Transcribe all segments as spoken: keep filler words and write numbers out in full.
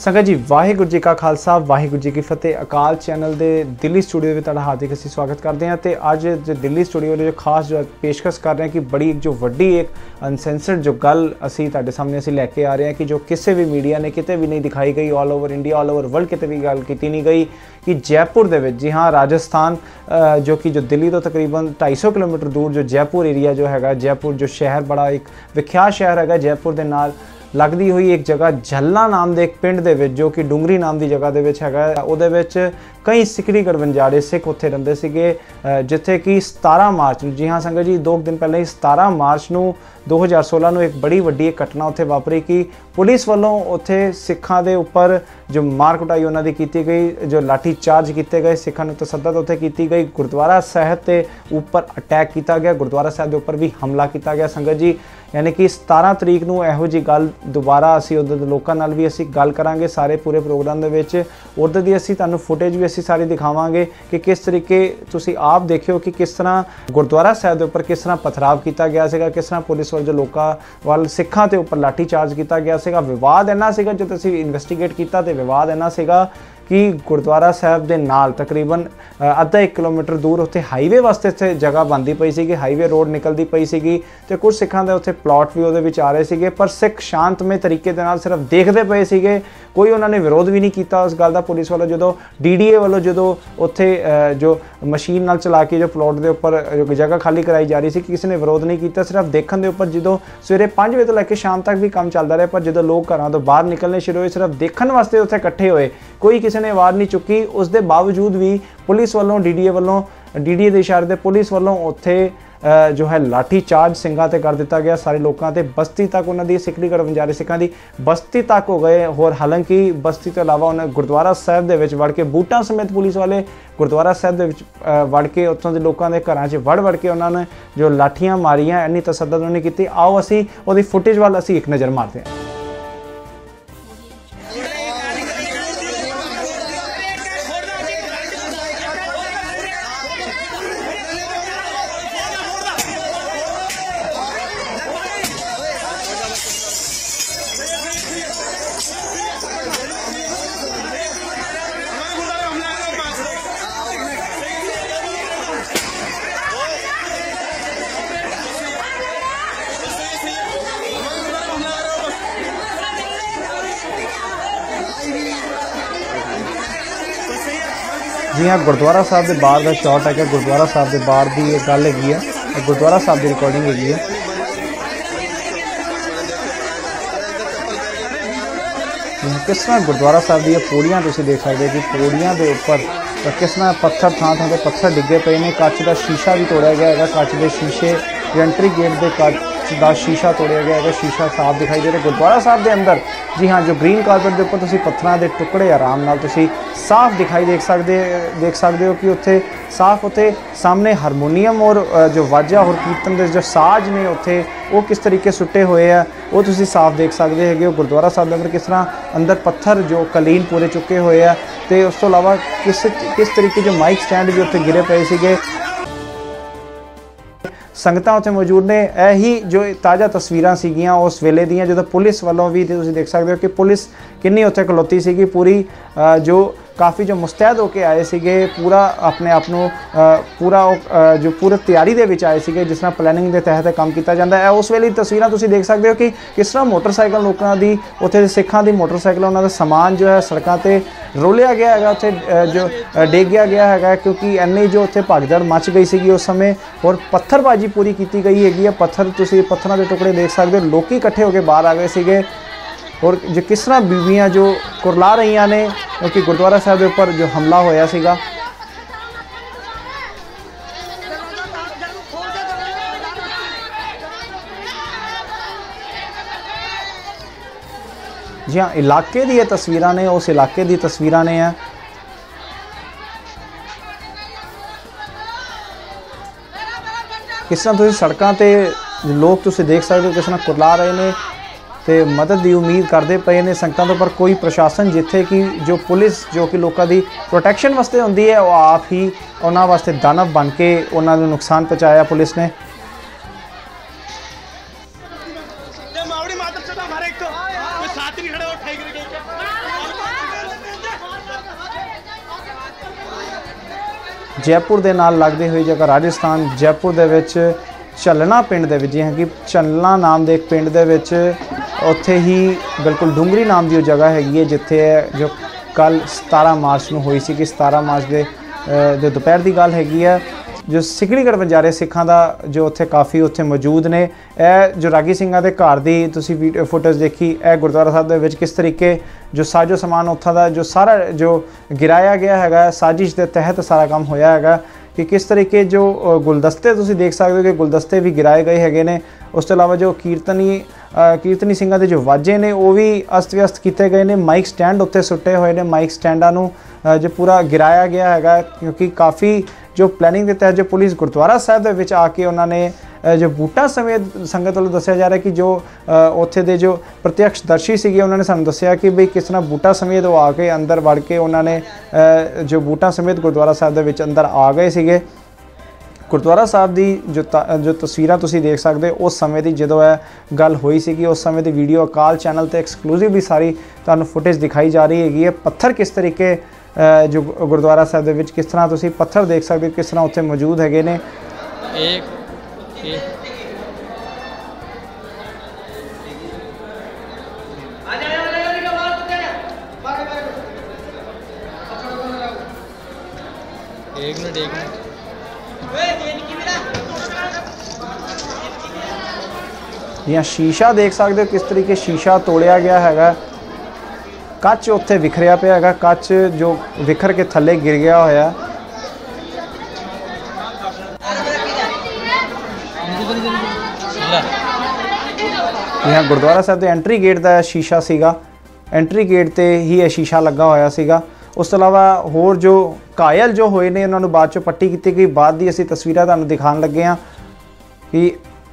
संगत जी वाहिगुरू जी का खालसा वाहिगुरू जी की फतेह। अकाल चैनल के दिल्ली स्टूडियो में तुहाडा हार्दिक असीं स्वागत करते हैं। तो अज जो दिल्ली स्टूडियो जो खास जो पेशकश कर रहे हैं कि बड़ी जो वड्डी एक अनसेंसर्ड जो गल असीं तुहाडे सामने असीं लैके आ रहे हैं कि जो किसी भी मीडिया ने किते भी नहीं दिखाई गई, all over India all over world किते भी गल की नहीं गई कि जयपुर दे विच, जी हाँ राजस्थान जो कि जो दिल्ली तो तकरीबन ढाई सौ किलोमीटर दूर जो जयपुर एरिया जो है, जयपुर जो शहर बड़ा एक विख्यात शहर है, जयपुर के नाल लगदी हुई एक जगह झलना नाम के एक पिंड दे विच जो कि डूंगरी नाम की जगह दे विच हैगा, उहदे विच कई सिखड़ी गड़वंजारे सिख उत्थे रहिंदे सीगे, जिथे कि सतारह मार्च, जी हाँ संगत जी दो दिन पहले ही सतारह मार्च नूं दो हज़ार सोलह नूं एक बड़ी वड्डी एक घटना उत्थे वापरी कि पुलिस वालों उत्थे सिखां दे उपर जो मार कुटाई उन्हां दी कीती गई, जो लाठी चार्ज किए गए, सिखां नूं तसद्दुद उत्थे कीती गई, गुरुद्वारा साहिब के उपर अटैक किया गया, गुरुद्वारा साहिब के उपर भी हमला किया गया। संगत जी यानी कि सतारह तरीक नूं इहो जी गल दोबारा असीं उधर दे लोकां नाल भी असीं गल करांगे सारे पूरे प्रोग्राम दे विच, उधर दी असीं तुहानूं फुटेज भी असीं सारी दिखावांगे कि किस तरीके तुसीं आप देखियो कि किस तरह गुरुद्वारा साहिब के उपर किस तरह पथराव किया गया सीगा, किस तरह पुलिस वाल जो लोकां वाल सिखां ते उपर लाठी चार्ज किया गया सीगा। विवाद इन्ना सीगा जद असीं इन्वेस्टिगेट किया तो विवाद इन्ना सीगा कि गुरुद्वारा साहिब के नाल तकरीबन अद्धा एक किलोमीटर दूर उत्थे हाईवे वास्ते उत्थे जगह बनती पई सी, हाईवे रोड निकलती पई सी, तो कुछ सिखां दे उत्थे प्लॉट भी उहदे विच आ रहे सीगे, पर सिख शांतमय तरीके दे नाल सिर्फ देखते पे सीगे, कोई उन्होंने विरोध भी नहीं किया उस गल का। पुलिस वालों जो डी डी ए वालों जो उत्थे जो मशीन नाल चला के जो प्लॉट के उपर जगह खाली कराई जा रही थी, किसी ने विरोध नहीं किया, सिर्फ देखने के उपर जो सवेरे पाँच बजे तो लैके शाम तक भी काम चलता रहा, पर जो लोग घरों तो बाहर निकलने शुरू हुए सिर्फ देखने वास्ते उत्थे इकट्ठे होए, कोई किसी ने आवाज़ नहीं चुकी। उस दे बावजूद भी पुलिस वालों डी डी ए वालों डी डी ए के इशारे से पुलिस वालों उत्थे जो है लाठी चार्ज सिंघां ते कर दिता गया, सारे लोगों ते बस्ती तक उन्होंने सिखड़ी गड़वंजारे सिखां दी बस्ती तक हो गए। और हालांकि बस्ती तो इलावा उन्हें गुरुद्वारा साहिब दे विच वड़ के बूटां समेत पुलिस वाले गुरुद्वारा साहिब दे विच वड़ के उत्थों के लोगों के घरां च वड़ वड़ के उन्होंने जो लाठियां मारियां, इन्नी तसद्दुद उन्होंने की। आओ असीं उहदी फुटेज वाल असीं एक नज़र मारते हैं। जी हाँ गुरुद्वारा साहब के बाहर का शॉट है, गुरुद्वारा साहब के बाहर की एक गल हैगी है, गुरुद्वारा साहब की रिकॉर्डिंग हैगी है। किस तरह गुरुद्वारा साहब दी पौड़ियां तुसीं देख सकते कि पौड़ियां के उपर किस तरह पत्थर थां थां ते पत्थर डिगे पे ने, कच का शीशा भी तोड़िया गया है, कच के शीशे एंट्री गेट के कच का शीशा तोड़िया गया है, शीशा साफ दिखाई दे रहा। गुरुद्वारा साहब के अंदर जी हाँ जो ग्रीन कारपेट के उपर तुसीं पत्थरों के टुकड़े आराम नाल तुसीं साफ दिखाई देख सकते देख सकते हो कि उत्थे साफ उत्थे सामने हारमोनीयम और जो वाजा और कीर्तन के जो साज ने उत्थे वो किस तरीके सुटे हुए हैं वो तुसीं साफ देख सकते हैं। गुरुद्वारा साहब के अंदर किस तरह अंदर पत्थर जो कलीन पूरे चुके हुए हैं, तो उस तो इलावा किस किस तरीके जो माइक स्टैंड भी उत्थे गिरे पे सीगे। संगतां उत्थे मौजूद ने, यही जो ताज़ा तस्वीरां सीगियां उस वेले दियां जो पुलिस वालों भी तुसीं देख सकते हो कि पुलिस किन्नी उत्थे खलोती सीगी, पूरी जो काफ़ी जो मुस्तैद होके आए सीगे, पूरा अपने आप नूं पूरा जो पूरी तैयारी दे विच आए सीगे, जिस तरह प्लैनिंग के तहत काम किया जाता है। उस वेले तस्वीरां तुसीं देख सकते हो कि किस तरह मोटरसाइकिल लोगों की उत्थे सिखां दी मोटरसाइकिल उन्होंने समान जो है सड़कों पर रोलिया गया है, उत्थे जो डेगिया गया है, क्योंकि इन्नी जो उत्थे भगदड़ मच गई सी उस समय, और पत्थरबाजी पूरी की गई हैगी है। पत्थर तुसीं पत्थरों के टुकड़े देख सकते हो, लोग इकट्ठे होकर बाहर आ गए सीगे, और जो किस तरह बीबियां जो कुरला रही ने क्योंकि गुरुद्वारा साहब के उपर जो हमला होया सीगा। जी हाँ इलाके दी तस्वीरां ने, उस इलाके दी तस्वीरां ने है। किस तरह तुसीं सड़कों पर लोग तुसीं देख सकते हो किस तरह कुरला रहे हैं, तो मदद की उम्मीद करते पे ने संगतां तो, पर कोई प्रशासन जिथे कि जो पुलिस जो कि लोगों की प्रोटैक्शन वास्ते होंदी है वो आप ही उन्होंने वास्ते दानव बन के उन्होंने नुकसान पहुँचाया पुलिस ने। जयपुर के नाल लगती हुई जगह राजस्थान जयपुर दे विच झलना पिंड दे विच, जी हाँ कि झलना नाम के एक पिंड दे विच उत्थे ही बिल्कुल डूंगरी नाम की जगह हैगी है जिथे जो कल सतारह मार्च को हुई सी कि सतारह मार्च के जो दोपहर की गल हैगी है। जो सिकड़ीगढ़ बंजारे सिखां दा जो उत्थे काफ़ी उत्थे मौजूद ने। यह जो रागी सिंघां दे घर दी तुसीं वीडियो फुटेज देखी, यह गुरुद्वारा साहब दे विच किस तरीके जो साजो समान उत्थां दा जो सारा जो गिराया गया है साजिश के तहत सारा काम होया है कि किस तरीके जो गुलदस्ते तुसीं देख सकते हो कि गुलदस्ते भी गिराए गए हैगे ने। उस तो इलावा जो कीर्तनी कीर्तनी सिंघां दे जो वाजे ने वो भी अस्त व्यस्त किए गए ने। माइक स्टैंड उत्ते सुट्टे हुए ने, माइक स्टैंडां नूं जो पूरा गिराया गया है क्योंकि काफ़ी जो प्लैनिंग के तहत जो पुलिस गुरुद्वारा साहब दे विच आके उन्होंने जो बूटा समेत संगत वालों दस्या जा रहा है कि जो उत्थे दे जो प्रत्यक्षदर्शी सीगे उन्होंने सानूं दस्या कि बई किस तरह बूटा समेत वो आके अंदर वड़ के उन्होंने जो बूटा समेत गुरुद्वारा साहब दे विच अंदर आ गए सीगे। गुरुद्वारा साहब की जो जो तस्वीरां तुसीं देख सकते हो उस समय की जो है गल हुई सी, उस समय की वीडियो अकाल चैनल पर एक्सक्लूसिवली सारी तुहानूं फुटेज दिखाई जा रही हैगी है। पत्थर किस तरीके जो गुरुद्वारा साहब दे विच किस तरह तुसीं पत्थर देख सकते हो किस तरह उत्थे मौजूद हैगे ने। एक एक एक मिनट एक मिनट या शीशा देख सकते हो किस तरीके शीशा तोड़िया गया है। कच उत्थे विखरिया पिया है, कच जो विखर के थले गिर गया होया। यहाँ गुरुद्वारा साहब के एंट्री गेट का शीशा सीगा, एंट्री गेट ते ही यह शीशा लगा होया सीगा। उस तो इलावा होर जो घायल जो होए ने उन्होंने बाद चो पट्टी की गई, बाद की असीं तस्वीरां तुहानूं दिखाण लगे हाँ कि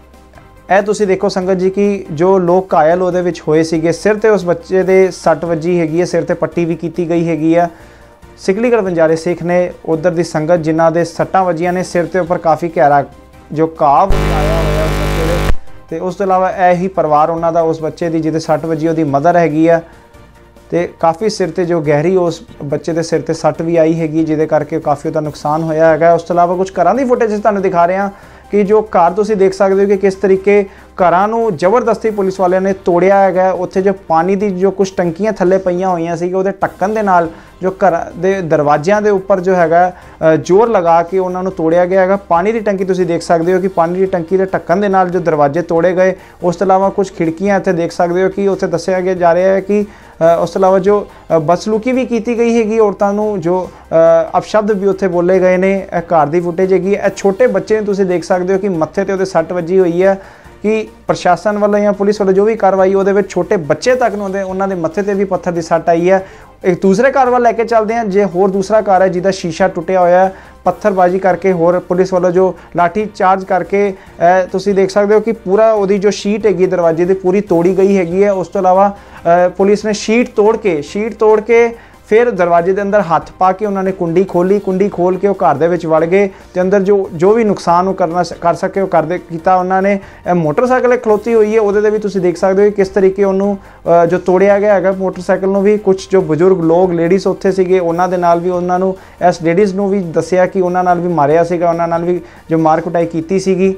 ਇਹ ਤੁਸੀਂ देखो संगत जी कि जो लोग घायल ਉਹਦੇ ਵਿੱਚ ਹੋਏ ਸੀਗੇ सिर ਤੇ उस बच्चे ਦੇ सट वजी हैगी है, सिर ਤੇ पट्टी भी की गई हैगी है। सिकलीगढ़ बंजारे सिख ने उधर की संगत जिन्हों के सट्टां वजियां ने सिर के उपर काफ़ी गहरा जो घाव आया हुआ उस बच्चे दे, ते उस तो इलावा यही परिवार उन्हों का उस बच्चे की जिहदे सट वजी उसकी मदर हैगी है तो काफ़ी सिर ते जो गहरी उस बच्चे के सिर ते सट भी आई हैगी जिहदे करके काफ़ी उसका नुकसान होया है। उस तो इलावा कुछ घरां दी फुटेज तुहानूं दिखा रहे हैं कि जो घर तुसीं देख सकते हो कि किस तरीके घरां नूं जबरदस्ती पुलिस वालियां ने तोड़िया है। उत्थे जो पानी की जो कुछ टंकियां थल्ले पईयां होईयां सी उहदे ढक्कन दे नाल जो घर दे दरवाजियां दे उपर जो है जोर लगा के उन्हां नूं तोड़िया गया है। पानी की टंकी तुसीं देख सकते हो कि पानी की टंकी के ढक्कन दे नाल जो दरवाजे तोड़े गए। उस तो इलावा कुछ खिड़कियां इत्थे देख सकते हो कि उत्थे दस्सिया गया जा रहा है कि उस तो इलावा जो बदसलूकी भी की गई हैगी औरतां नूं, जो अपशब्द भी उत्थे बोले गए ने। घर की फुटेज हैगी, छोटे बच्चे ने तुसीं देख सकते हो कि मत्थे ते उहदे सट वजी हुई है कि प्रशासन वालों या पुलिस वालों जो भी कार्रवाई वो छोटे बच्चे तक उन्होंने मत्थे ते भी पत्थर की सट आई है। एक दूसरे घर वाल लैके चलते हैं, जो होर दूसरा घर है जिसका शीशा टुटिया होया पत्थरबाजी करके होर पुलिस वालों जो लाठी चार्ज करके तुसीं देख सकते हो कि पूरा वो जो शीट हैगी दरवाजे की पूरी तोड़ी गई हैगी है। उस तो इलावा पुलिस ने शीट तोड़ के शीट तोड़ के फिर दरवाजे के अंदर हथ पा के उन्होंने कुंडी खोली, कुंडी खोल के वो घर दे विच वड़ गए तो अंदर जो जो भी नुकसान वो करना कर सके वो कर दे किया उन्होंने। मोटरसाइकिल खलोती हुई है वो भी तुसीं देख सकते हो किस तरीके उन्होंने जो तोड़िया गया है मोटरसाइकिल नूं भी। कुछ जो बजुर्ग लोग लेडीज़ उत्थे सीगे उन्हां दे नाल भी उन्होंने इस लेडीज़ नूं भी दस्सिया कि उन्हां नाल भी मारिया सीगा, उन्हां नाल भी जो मार कुटाई कीती सीगी।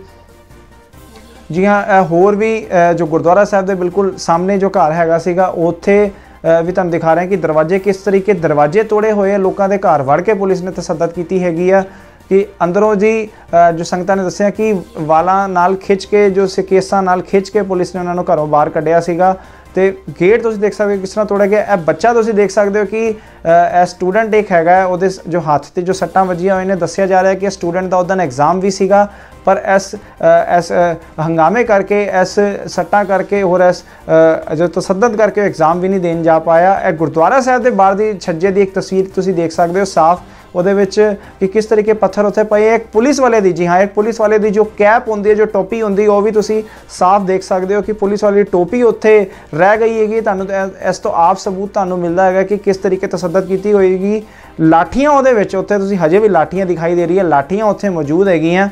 जी हाँ, होर भी जो गुरुद्वारा साहब के बिल्कुल सामने जो घर हैगा सीगा उत्थे भी तुहानूं दिखा रहे हैं कि दरवाजे किस तरीके दरवाजे तोड़े हुए लोगों के घर वड़ के पुलिस ने तसद्दद की हैगी है कि अंदरों जी जो संगतां ने दस्सिया कि वालां नाल खिंच के जो केसां नाल खिंच के पुलिस ने उन्होंने घरों बाहर कढ़िया सीगा ते गेट तुसीं देख सकते हो किस तरह तोड़ा गया। यह बच्चा तुसीं देख सकते हो कि यह स्टूडेंट एक हैगा उहदे जो हाथ ते जो सट्टां वजियां होई ने दस्सिया जा रहा है कि स्टूडेंट का उस दिन एग्जाम भी सीगा पर इस इस हंगामे करके इस सट्टां करके और इस जो तसद्दद करके एग्जाम भी नहीं देन जा पाया। यह गुरुद्वारा साहब के बाहर की छज्जे की एक तस्वीर तुसीं देख सकते हो साफ ਉਹਦੇ ਵਿੱਚ कि किस तरीके पत्थर उत्थे पए। एक पुलिस वाले दी जी हाँ एक पुलिस वाले दी जो कैप होंदी है जो टोपी होंदी वो भी तुसी साफ देख सकते हो कि पुलिस वाली टोपी उत्थे रह गई हैगी। तुहानूं इस तो आप सबूत तुहानूं मिलता है कि किस तरीके तसद्दद की होएगी। लाठियां ਉਹਦੇ ਵਿੱਚ उत्थे तुसी हजे भी लाठियां दिखाई दे रही है, लाठियां उत्थे मौजूद हैगियां।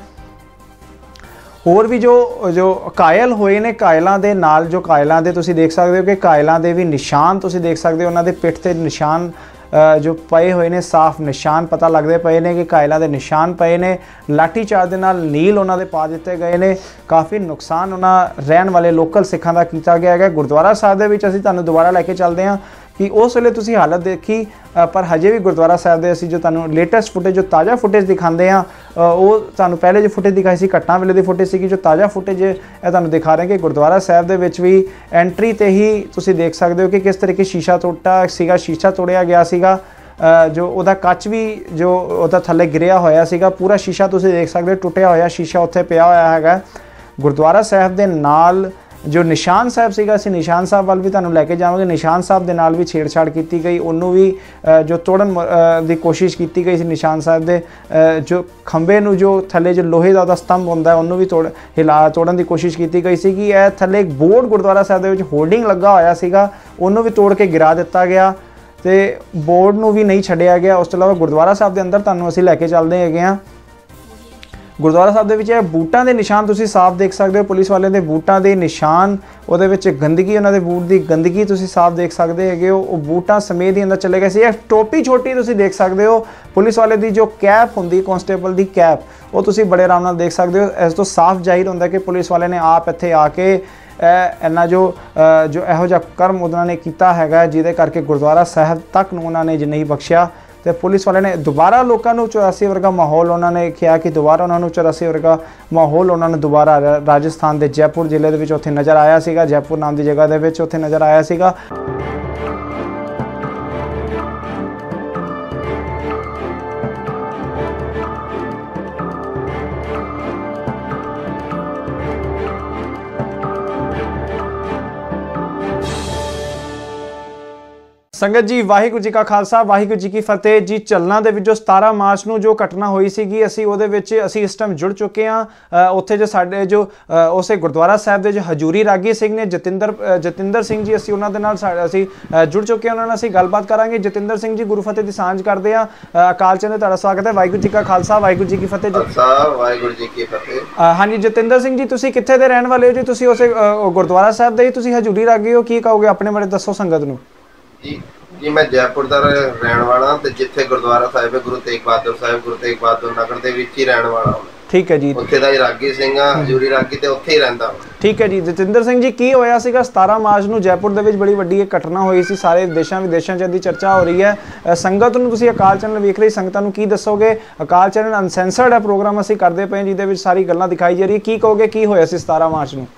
होर भी जो जो घायल होए ने घायलों के नाल जो घायलों के तुसी देख सकते हो कि घायलों के भी निशान तुसी देख सकते हो, उन्होंने पिठ ते निशान जो पए हुए ने साफ निशान पता लगते पे ने कि घायलों के निशान पे ने। लाठी चार्ज के नाल नील उन्होंने पा दिते गए ने। काफ़ी नुकसान उन्होंने रहन वाले लोकल सिखां का किया गया है। गुरुद्वारा साहब के विच असीं तुहानूं दोबारा लैके चलते हैं कि उस वेले तुसीं हालत देखी, पर हजे भी गुरुद्वारा साहब के असीं जो तुहानूं लेटेस्ट फुटेज जो ताज़ा फुटेज दिखाते हैं वो तुहानूं पहले जो फुटेज दिखाई सी घटना वेले की फुटेज सी, जो ताज़ा फुटेज है तुहानूं दिखा रहे हैं कि गुरुद्वारा साहब के विच भी एंट्री ते ही तुसीं देख सकते हो कि किस तरीके शीशा टुटा सीगा, शीशा तोड़िया गया सीगा, जो उहदा कच भी जो उहदा थल्ले गिरिया होया सीगा, पूरा शीशा तुसीं देख सकते हो टुटिया होया शीशा उत्थे पिया होया हैगा। गुरुद्वारा साहब के नाल जो निशान साहब सीगा, असीं निशान साहब वाल भी तुहानूं लैके जावांगे। निशान साहब के नाल भी छेड़छाड़ की गई, उन्होंने भी जो तोड़न की कोशिश की गई सी। निशान साहब के जो खंबे नूं जो थले जो लोहे का स्तंभ होंदा है उन्होंने भी तोड़ हिला तोड़न की कोशिश की गई सी। कि थले एक बोर्ड गुरुद्वारा साहब के होल्डिंग लगा होया सीगा, उन्होंने भी तोड़ के गिरा दिता गया तो बोर्ड नूं भी नहीं छड्डिया गया। उस तो इलावा गुरुद्वारा साहब के अंदर तुहानूं असीं लैके चलदे हैगे आ। गुरुद्वारा साहब के बूटां के निशान तुसीं साफ देख सकते हो, पुलिस वाले के बूटां के निशान, उहदे विच गंदगी उन्होंने बूट की गंदगी तुसीं साफ देख सकते हैगे हो। वो बूटां समेत ही अंदर चले गए सी। टोपी छोटी तुसीं देख सकते हो, पुलिस वाले की जो कैप होंदी कांस्टेबल की कैप वो तुसीं बड़े आराम नाल देख सकते हो। इस तो साफ जाहिर होंदा कि पुलिस वाले ने आप इत्थे आके इन्ना जो जो इहो जिहा कर्म उन्होंने किया है जिहदे करके गुरुद्वारा साहब तक उन्होंने नहीं बख्शिया। तो पुलिस वाले ने दोबारा लोगों को चौरासी वर्गा माहौल उन्होंने कहा कि दोबारा उन्होंने चौरासी वर्गा माहौल उन्होंने दोबारा राजस्थान के जयपुर जिले के उत्थे नज़र आया सीगा। जयपुर नाम की जगह के उत्थे नज़र आया सीगा। संगत जी वाहिगुरू जी का खालसा वाहिगुरू जी की फतेह जी। झलना दे विच जो सतारह मार्च नूं जो घटना हुई सीगी, असीं उहदे विच असीं इस टाइम जुड़ चुके हैं। उत्थे जो साडे जो उसे गुरुद्वारा साहब के जो हजूरी रागी सिंह ने जतिंदर जतिंदर सिंह जी, असीं उन्हां दे नाल असीं जुड़ चुके हैं। उन्हां नाल असीं गलबात करांगे। जतिंदर सिंह जी गुरु फतेह दी सांझ करदे आ। अकाल चैनल तुहाडा स्वागत है। वाहिगुरू जी का खालसा वाहिगुरू जी की फतेह। वाहिगुरू जी की फतेह। हाँ जी जतिंदर सिंह जी, तुसीं कित्थे दे रहण वाले हो जी? तुसीं उसे गुरुद्वारा साहब दे ही तुसीं हजूरी रागी हो, की कहोगे अपने बारे दसो संगत नूं। जी जी मैं जयपुर का रहने वाला ते जिथे गुरुद्वारा साहिब है गुरु तेग बहादुर साहिब गुरु तेग बहादुर नगर के विच ही रहने वाला हूं। ठीक है जी। उत्थे दा ही रागी सिंह आ, हजूरी रागी ते उत्थे ही रहंदा हूं। ठीक है जी। जतिंदर सिंह जी, की होया सीगा सतारह मार्च नूं जयपुर दे विच बड़ी वड्डी एक घटना हुई सी, सारे देशां विदेशां च इहदी चर्चा हो रही है। संगत नूं तुसीं अकाल चैनल वेख रही संगतां नूं की दसोगे? अकाल चैनल अनसैंसर्ड है प्रोग्राम असीं करदे पए जिहदे विच सारी गल्लां दिखाई जा रही है, की कहोगे की होया सी सतारह मार्च नूं?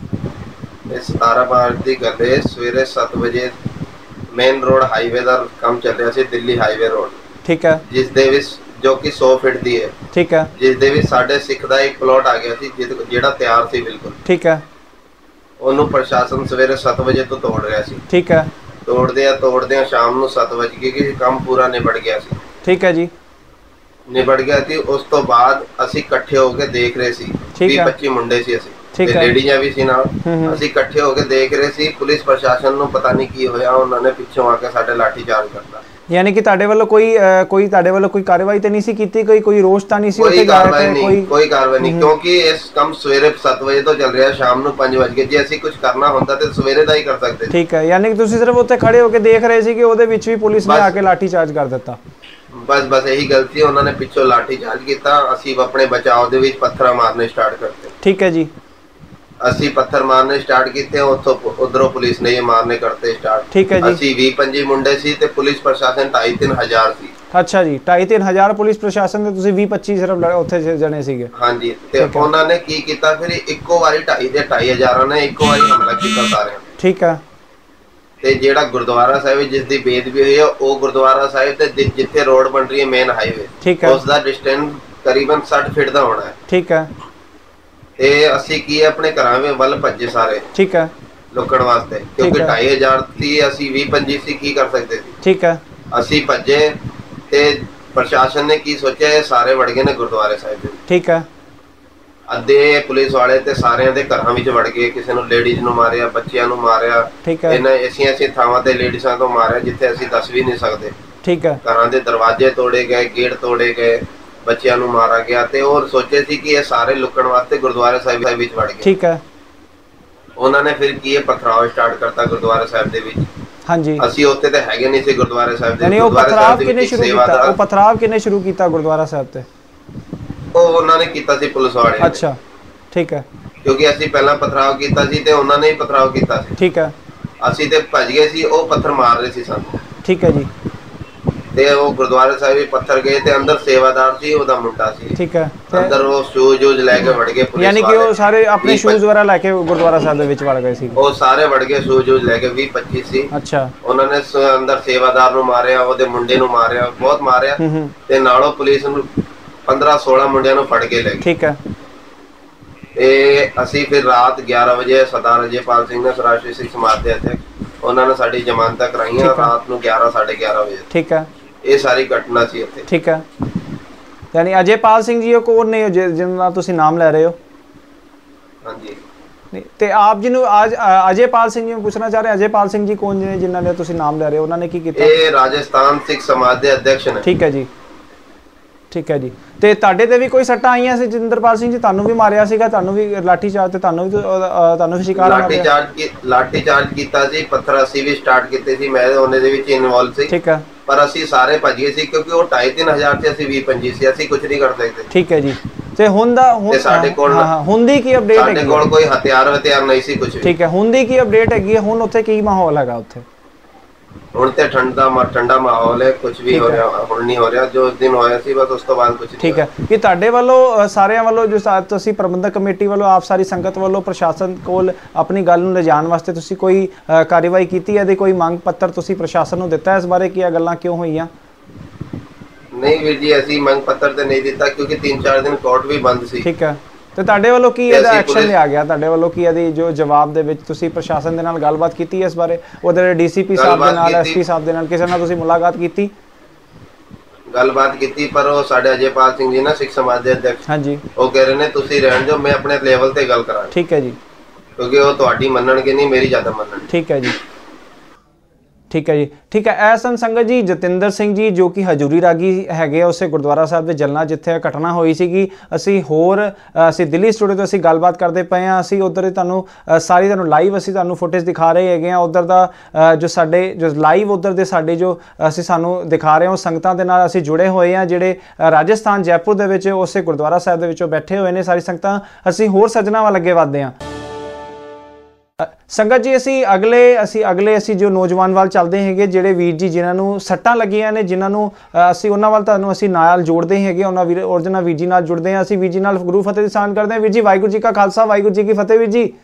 सतारह मार्च की गल है, सवेरे सत्त बजे मेन रोड हाईवे का काम चल रहा सी, दिल्ली हाईवे रोड। ठीक है। जिस दे विच जो कि सौ फीट दी है। ठीक है। जिस दे विच साडे सिख दा एक प्लॉट आ गया सी जेड़ा तैयार सी बिल्कुल। ठीक है। ओनू प्रशासन सवेरे सत्त बजे तो तोड़ रहा सी। ठीक है। तोड़दे तोड़दे शाम नूं सत्त बज गए कि काम पूरा निबड़ गया सी। ठीक है जी। निबड़ गया सी। उस तो बाद असीं इकट्ठे होके देख रहे सी, बीस पच्चीस मुंडे सी असीं। ठीक है। लेडीज़ां भी सी नाल। असीं इकट्ठे होके देख रहे सी। पुलिस प्रशासन नूं पता नहीं की होया, उन्होंने पिछों आके साडे लाठी चार्ज करता। यानी कि तुहाडे वालों कोई कोई तुहाडे वालों कोई कार्रवाई ते नहीं सी कीती, कोई कोई रोष तां नहीं सी उत्ते गया ते कोई कोई कार्रवाई नहीं, क्योंकि इस काम सवेरे सत्त बजे तो चल रहा है, शाम नूं पाँच बज गए। जे असीं कुछ करना होंदा ते सवेरे दा ही कर सकदे। ठीक है। यानी कि तुसीं सिर्फ उत्ते खड़े होके देख रहे सी कि ओहदे विच भी पुलिस ने आके लाठी चार्ज कर दिता। बस बस यही गलती है, उन्होंने पिछों लाठी चार्ज किया। असीं अपने बचाव दे विच पत्थर मारने स्टार्ट करते। ठीक है जी। असी पत्थर मारने स्टार्ट किए, उधरों पुलिस ने ये मारने करते स्टार्ट। ठीक है जी। असी बीस पच्चीस मुंडे सी ते पुलिस प्रशासन ढाई तीन हजार सी। अच्छा जी, ढाई तीन हजार पुलिस प्रशासन ते तुसीं बीस पच्चीस सिर्फ उत्थे जने सीगे। हां जी। ते उन्हां ने की कीता फिर इक्को वारी ढाई ते ढाई हजार ने इक्को वारी हमला कीता सारे। ठीक है। ते जेड़ा गुरुद्वारा साहिब जिस दी बेदबी हुई है वो गुरुद्वारा साहिब ते जिथे रोड बन रही है मेन हाईवे, ठीक है, उस दा डिस्टेंस करीबन साठ फीट दा होना है। ठीक है। ते असी की अपने घरां में वल भज्जे सारे। ठीक है। लुकण वास्ते, क्योंकि ढाई हजार थी, असी बीस पच्चीस सी की कर सकते थे। ठीक है। असी भज्जे ते प्रशासन ने की सोचा है सारे वड़ गए ने गुरुद्वारे साहिब। ठीक है। अद्धे पुलिस वाले ते सारे दे घरां विच वड़ गए, किसी नूं लेडीज नूं मारिया, बच्चियां नूं मारिया। ठीक है। इन्हां ऐसी ऐसी थावां ते लेडीज़ां तो मारिया जिथे असी दस भी नहीं सकते। ठीक है। घरां दे दरवाजे तोड़े गए, गेट तोड़े गए, बच्चियां नूं मारा गया ते और सोचे सी कि ये सारे लुकण वास्ते गुरुद्वारे साहिब विच वड़ गए। ठीक है। उन्होंने फिर की पथराव स्टार्ट करता गुरुद्वारे साहिब दे विच। ਹਾਂਜੀ ਅਸੀਂ ਉੱਥੇ ਤੇ ਹੈਗੇ ਨਹੀਂ ਸੀ ਗੁਰਦੁਆਰੇ ਸਾਹਿਬ ਦੇ। ਯਾਨੀ ਉਹ ਪਥਰਾਵ ਕਿਨੇ ਸ਼ੁਰੂ ਕੀਤਾ, ਉਹ ਪਥਰਾਵ ਕਿਨੇ ਸ਼ੁਰੂ ਕੀਤਾ ਗੁਰਦੁਆਰਾ ਸਾਹਿਬ ਤੇ? ਉਹ ਉਹਨਾਂ ਨੇ ਕੀਤਾ ਸੀ, ਪੁਲਿਸ ਵਾਲੇ ਨੇ। ਅੱਛਾ ਠੀਕ ਹੈ। ਕਿਉਂਕਿ ਅਸੀਂ ਪਹਿਲਾਂ ਪਥਰਾਵ ਕੀਤਾ ਸੀ ਤੇ ਉਹਨਾਂ ਨੇ ਹੀ ਪਥਰਾਵ ਕੀਤਾ ਸੀ। ਠੀਕ ਹੈ। ਅਸੀਂ ਤੇ ਭੱਜ ਗਏ ਸੀ, ਉਹ ਪੱਥਰ ਮਾਰ ਰਹੇ ਸੀ ਸਾਨੂੰ। ਠੀਕ ਹੈ ਜੀ। ਤੇ ਉਹ ਗੁਰਦੁਆਰੇ ਸਾਹਿਬ ਵੀ ਪੱਥਰ ਗਏ ਤੇ ਅੰਦਰ ਸੇਵਾਦਾਰ ਸੀ, ਉਹਦਾ ਮੁੰਡਾ ਸੀ। ਠੀਕ ਹੈ। ਅੰਦਰ ਉਹ ਸ਼ੂਜ਼ ਜੂਜ਼ ਲੈ ਕੇ ਵੜ ਗਏ ਪੁਲਿਸ ਯਾਨੀ ਕਿ ਉਹ ਸਾਰੇ ਆਪਣੇ ਸ਼ੂਜ਼ ਵਗੈਰਾ ਲੈ ਕੇ ਗੁਰਦੁਆਰਾ ਸਾਹਿਬ ਦੇ ਵਿੱਚ ਵੜ ਗਏ ਸੀ? ਉਹ ਸਾਰੇ ਵੜ ਗਏ ਸ਼ੂਜ਼ ਜੂਜ਼ ਲੈ ਕੇ, ਵੀਹ ਪੱਚੀ ਸੀ। ਅੱਛਾ। ਉਹਨਾਂ ਨੇ ਅੰਦਰ ਸੇਵਾਦਾਰ ਨੂੰ ਮਾਰਿਆ, ਉਹਦੇ ਮੁੰਡੇ ਨੂੰ ਮਾਰਿਆ, ਬਹੁਤ ਮਾਰਿਆ। ਤੇ ਨਾਲੋਂ ਪੁਲਿਸ ਨੂੰ ਪੰਦਰਾਂ ਸੋਲਾਂ ਮੁੰਡਿਆਂ ਨੂੰ ਫੜ ਕੇ ਲੈ ਗਈ। ਠੀਕ ਹੈ। ਤੇ ਅਸੀਂ ਫਿਰ ਰਾਤ ਗਿਆਰਾਂ ਵਜੇ ਸਰਦਾਰ ਜੈਪਾਲ ਸਿੰਘ ਨੇ ਰਾਸ਼ਟਰੀ ਸਿੱਖ ਸਮਾਜ ਦੇ ਅਧਿਆਪਕ, ਉਹਨਾਂ ਨੇ ਸਾਡੀ ਜ਼ਮਾਨਤਾਂ ਕਰਾਈਆਂ ਰਾਤ ਨੂੰ ਗਿਆਰਾਂ ਸਾਢੇ ਗਿਆਰਾਂ ਵਜੇ। ਠੀਕ ਹੈ। ਇਹ ਸਾਰੀ ਘਟਨਾ ਸੀ ਉੱਥੇ। ਠੀਕ ਹੈ। ਯਾਨੀ ਅਜੇਪਾਲ ਸਿੰਘ ਜੀ ਉਹ ਕੌਣ ਨੇ ਜਿਨ੍ਹਾਂ ਦਾ ਤੁਸੀਂ ਨਾਮ ਲੈ ਰਹੇ ਹੋ? ਹਾਂਜੀ। ਤੇ ਆਪ ਜੀ ਨੂੰ ਅੱਜ ਅਜੇਪਾਲ ਸਿੰਘ ਜੀ ਨੂੰ ਪੁੱਛਣਾ ਚਾਹ ਰਹੇ, ਅਜੇਪਾਲ ਸਿੰਘ ਜੀ ਕੌਣ ਨੇ ਜਿਨ੍ਹਾਂ ਦਾ ਤੁਸੀਂ ਨਾਮ ਲੈ ਰਹੇ ਹੋ, ਉਹਨਾਂ ਨੇ ਕੀ ਕੀਤਾ? ਇਹ ਰਾਜਸਥਾਨ ਸਿੱਖ ਸਮਾਜ ਦੇ ਅਧਿਕਸ਼ ਨੇ। ਠੀਕ ਹੈ ਜੀ। ਠੀਕ ਹੈ ਜੀ। ਤੇ ਤੁਹਾਡੇ ਤੇ ਵੀ ਕੋਈ ਸੱਟਾਂ ਆਈਆਂ ਸੀ ਜਤਿੰਦਰਪਾਲ ਸਿੰਘ ਜੀ? ਤੁਹਾਨੂੰ ਵੀ ਮਾਰਿਆ ਸੀਗਾ, ਤੁਹਾਨੂੰ ਵੀ ਲਾਠੀ ਚਾਰਜ ਤੇ ਤੁਹਾਨੂੰ ਵੀ ਤੁਹਾਨੂੰ ਵੀ ਸ਼ਿਕਾਰ ਲਾਠੀ ਚਾਰਜ ਕੀ ਲਾਠੀ ਚਾਰਜ ਕੀਤਾ ਸੀ, ਪੱਥਰ ਅਸੀਂ ਵੀ ਸਟਾਰਟ ਕੀਤੇ ਸੀ, ਮੈਂ ਉਹਨੇ ਦੇ ਵਿੱਚ ਇਨਵੋਲਵ ਸੀ। ਠੀਕ ਹੈ। ਪਰ ਅਸੀਂ ਸਾਰੇ ਭੱਜ ਗਏ ਸੀ ਕਿਉਂਕਿ ਉਹ ਢਾਈ ਤਿੰਨ ਹਜ਼ਾਰ ਤੇ ਅਸੀਂ ਵੀਹ ਪੰਜੀ ਸੀ, ਅਸੀਂ ਕੁਝ ਨਹੀਂ ਕਰ ਸਕਦੇ। ਠੀਕ ਹੈ ਜੀ। ਤੇ ਹੁਣ ਦਾ ਹੁਣ ਸਾਡੇ ਕੋਲ ਹੁੰਦੀ ਕੀ ਅਪਡੇਟ ਹੈਗੀ? ਸਾਡੇ ਕੋਲ ਕੋਈ ਹਥਿਆਰ ਹਥਿਆਰ ਨਹੀਂ ਸੀ ਕੁਝ ਵੀ। ਠੀਕ ਹੈ। ਹੁੰਦੀ ਕੀ ਅਪਡੇਟ ਹੈਗੀ? ਹੁਣ ਉੱਥੇ ਕੀ ਮਾਹੌਲ ਹੈਗਾ ਉੱਥੇ? ਹੁਣ ਤੇ ਠੰਡਾ ਠੰਡਾ ਮਾਹੌਲ ਹੈ, ਕੁਝ ਵੀ ਹੋ ਰਿਹਾ ਹੁਣ ਨਹੀਂ ਹੋ ਰਿਹਾ, ਜੋ ਉਸ ਦਿਨ ਹੋਇਆ ਸੀ ਬਸ ਉਸ ਤੋਂ ਬਾਅਦ ਕੁਝ ਨਹੀਂ। ਠੀਕ ਹੈ। ਕਿ ਤੁਹਾਡੇ ਵੱਲੋਂ ਸਾਰਿਆਂ ਵੱਲੋਂ ਜੋ ਤੁਸੀਂ ਪ੍ਰਬੰਧਕ ਕਮੇਟੀ ਵੱਲੋਂ ਆਪ ਸਾਰੀ ਸੰਗਤ ਵੱਲੋਂ ਪ੍ਰਸ਼ਾਸਨ ਕੋਲ ਆਪਣੀ ਗੱਲ ਨੂੰ ਲਿਜਾਣ ਵਾਸਤੇ ਤੁਸੀਂ ਕੋਈ ਕਾਰਵਾਈ ਕੀਤੀ ਹੈ? ਕੋਈ ਮੰਗ ਪੱਤਰ ਤੁਸੀਂ ਪ੍ਰਸ਼ਾਸਨ ਨੂੰ ਦਿੱਤਾ ਇਸ ਬਾਰੇ ਕਿ ਇਹ ਗੱਲਾਂ ਕਿਉਂ ਹੋਈਆਂ? ਨਹੀਂ ਵੀਰ ਜੀ, ਅਸੀਂ ਮੰਗ ਪੱਤਰ ਤੇ ਨਹੀਂ ਦਿੱਤਾ ਕਿਉਂਕਿ ਤਿੰਨ ਚਾਰ ਦਿਨ ਕੋਰਟ ਵੀ ਬੰਦ ਸੀ। ਠੀਕ ਹੈ। ਤੇ ਤੁਹਾਡੇ ਵੱਲੋਂ ਕੀ ਇਹਦਾ ਐਕਸ਼ਨ ਲਿਆ ਗਿਆ? ਤੁਹਾਡੇ ਵੱਲੋਂ ਕੀ ਇਹਦੀ ਜੋ ਜਵਾਬ ਦੇ ਵਿੱਚ ਤੁਸੀਂ ਪ੍ਰਸ਼ਾਸਨ ਦੇ ਨਾਲ ਗੱਲਬਾਤ ਕੀਤੀ ਹੈ ਇਸ ਬਾਰੇ? ਉਹਦੇ ਡੀਸੀਪੀ ਸਾਹਿਬ ਦੇ ਨਾਲ, ਐਸਪੀ ਸਾਹਿਬ ਦੇ ਨਾਲ ਕਿਸੇ ਨਾਲ ਤੁਸੀਂ ਮੁਲਾਕਾਤ ਕੀਤੀ? ਗੱਲਬਾਤ ਕੀਤੀ, ਪਰ ਉਹ ਸਾਡੇ ਅਜੇਪਾਲ ਸਿੰਘ ਜੀ ਨਾ ਸਿੱਖ ਸਮਾਜ ਦੇ ਅਧਿਕਸ਼, ਹਾਂਜੀ, ਉਹ ਕਹਿ ਰਹੇ ਨੇ ਤੁਸੀਂ ਰਹਿਣ ਦਿਓ, ਮੈਂ ਆਪਣੇ ਲੈਵਲ ਤੇ ਗੱਲ ਕਰਾਂ। ਠੀਕ ਹੈ ਜੀ। ਕਿਉਂਕਿ ਉਹ ਤੁਹਾਡੀ ਮੰਨਣਗੇ ਨਹੀਂ, ਮੇਰੀ ਜ਼ਿਆਦਾ ਮੰਨਣਗੇ। ਠੀਕ ਹੈ ਜੀ। ਠੀਕ ਹੈ ਜੀ। ਠੀਕ ਹੈ। ਇਹ ਸਨ ਸੰਗਤ ਜੀ ਜਤਿੰਦਰ ਸਿੰਘ ਜੀ ਜੋ ਕਿ ਹਜੂਰੀ ਰਾਗੀ ਹੈਗੇ ਉਸੇ ਗੁਰਦੁਆਰਾ ਸਾਹਿਬ ਦੇ ਜਲਨਾ ਜਿੱਥੇ ਘਟਨਾ ਹੋਈ ਸੀਗੀ। ਅਸੀਂ ਹੋਰ ਅਸੀਂ ਦਿੱਲੀ ਸਟੂਡੀਓ ਤੋਂ ਅਸੀਂ ਗੱਲਬਾਤ ਕਰਦੇ ਪਏ ਹਾਂ। ਅਸੀਂ ਉੱਧਰ ਤੁਹਾਨੂੰ ਸਾਰੀ ਤੁਹਾਨੂੰ ਲਾਈਵ ਅਸੀਂ ਤੁਹਾਨੂੰ ਫੁਟੇਜ ਦਿਖਾ ਰਹੇ ਹੈਗੇ ਹਾਂ। ਉੱਧਰ ਦਾ ਜੋ ਸਾਡੇ ਜੋ ਲਾਈਵ ਉੱਧਰ ਦੇ ਸਾਡੇ ਜੋ ਅਸੀਂ ਸਾਨੂੰ ਦਿਖਾ ਰਹੇ ਹਾਂ ਸੰਗਤਾਂ ਦੇ ਨਾਲ ਅਸੀਂ ਜੁੜੇ ਹੋਏ ਹਾਂ ਜਿਹੜੇ ਰਾਜਸਥਾਨ ਜੈਪੁਰ ਦੇ ਵਿੱਚ ਉਸੇ ਗੁਰਦੁਆਰਾ ਸਾਹਿਬ ਦੇ ਵਿੱਚੋਂ ਬੈਠੇ ਹੋਏ ਨੇ ਸਾਰੀ ਸੰਗਤਾਂ। ਅਸੀਂ ਹੋਰ ਸੱਜਣਾਂ ਵੱਲ ਅੱਗੇ ਵੱਧਦੇ ਹਾਂ। ਸੰਗਤ ਜੀ ਅਸੀਂ ਅਗਲੇ ਅਸੀਂ ਅਗਲੇ ਅਸੀਂ ਜੋ ਨੌਜਵਾਨ ਵੱਲ ਚੱਲਦੇ ਹੈਗੇ ਜਿਹੜੇ ਵੀਰ ਜੀ ਜਿਨ੍ਹਾਂ ਨੂੰ ਸੱਟਾਂ ਲੱਗੀਆਂ ਨੇ, ਜਿਨ੍ਹਾਂ ਨੂੰ ਅਸੀਂ ਉਹਨਾਂ ਵੱਲ ਤੁਹਾਨੂੰ ਅਸੀਂ ਨਾਲ ਜੋੜਦੇ ਹੈਗੇ, ਉਹਨਾਂ ਵੀਰ ਔਰਜਨਾ ਵੀਰ ਜੀ ਨਾਲ ਜੁੜਦੇ ਹਾਂ। ਅਸੀਂ ਵੀਰ ਜੀ ਨਾਲ ਗੁਰੂ ਫਤਿਹ ਦੀ ਸਾਂਝ ਕਰਦੇ ਹਾਂ। ਵੀਰ ਜੀ ਵਾਹਿਗੁਰੂ ਜੀ ਕਾ ਖਾਲਸਾ, ਵਾਹਿਗੁਰੂ ਜੀ ਕੀ ਫਤਿਹ। ਵੀਰ ਜੀ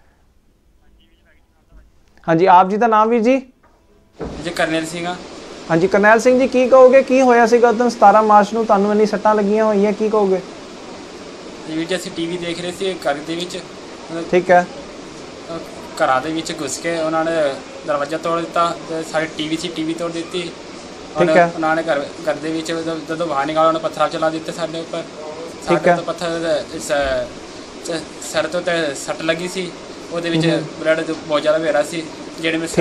ਹਾਂਜੀ, ਆਪ ਜੀ ਦਾ ਨਾਮ ਵੀਰ ਜੀ? ਜੀ ਕਰਨੈਲ ਸਿੰਘ। ਹਾਂਜੀ ਕਰਨੈਲ ਸਿੰਘ ਜੀ, ਕੀ ਕਹੋਗੇ ਕੀ ਹੋਇਆ ਸੀਗਾ ਉਦੋਂ ਸਤਾਰਾਂ ਮਾਰਚ ਨੂੰ ਤੁਹਾਨੂੰ ਇੰਨੀ ਸੱਟਾਂ ਲੱਗੀਆਂ ਹੋਈਆਂ, ਕੀ ਕਹੋਗੇ? ਵੀਰ ਜੀ ਅਸੀਂ ਟੀਵੀ ਦੇਖ ਰਹੇ ਸੀ ਘਰ ਦੇ ਵਿੱਚ। ਠੀਕ ਹੈ। ਘਰਾਂ ਦੇ ਵਿੱਚ ਘੁਸ ਕੇ ਉਹਨਾਂ ਨੇ ਦਰਵਾਜ਼ਾ ਤੋੜ ਦਿੱਤਾ ਤੇ ਸਾਡੀ ਟੀਵੀ ਸੀ ਟੀਵੀ ਤੋੜ ਦਿੱਤੀ। ਠੀਕ ਹੈ। ਉਹਨਾਂ ਨੇ ਘਰ ਘਰ ਦੇ ਵਿੱਚ ਜਦੋਂ ਬਾਹਰ ਨਿਕਾਲਿਆ ਉਹਨੇ ਪੱਥਰ ਚਲਾ ਦਿੱਤੇ ਸਾਡੇ ਉੱਪਰ। ਸਾਡੇ ਤੋਂ ਪੱਥਰ ਸਿਰ ਤੋਂ ਤੇ ਸੱਟ ਲੱਗੀ ਸੀ, ਉਹਦੇ ਵਿੱਚ ਬਲੱਡ ਬਹੁਤ ਜ਼ਿਆਦਾ ਵਹਿ ਰਿਹਾ ਸੀ। ਜਿਹੜੇ ਮੈਂ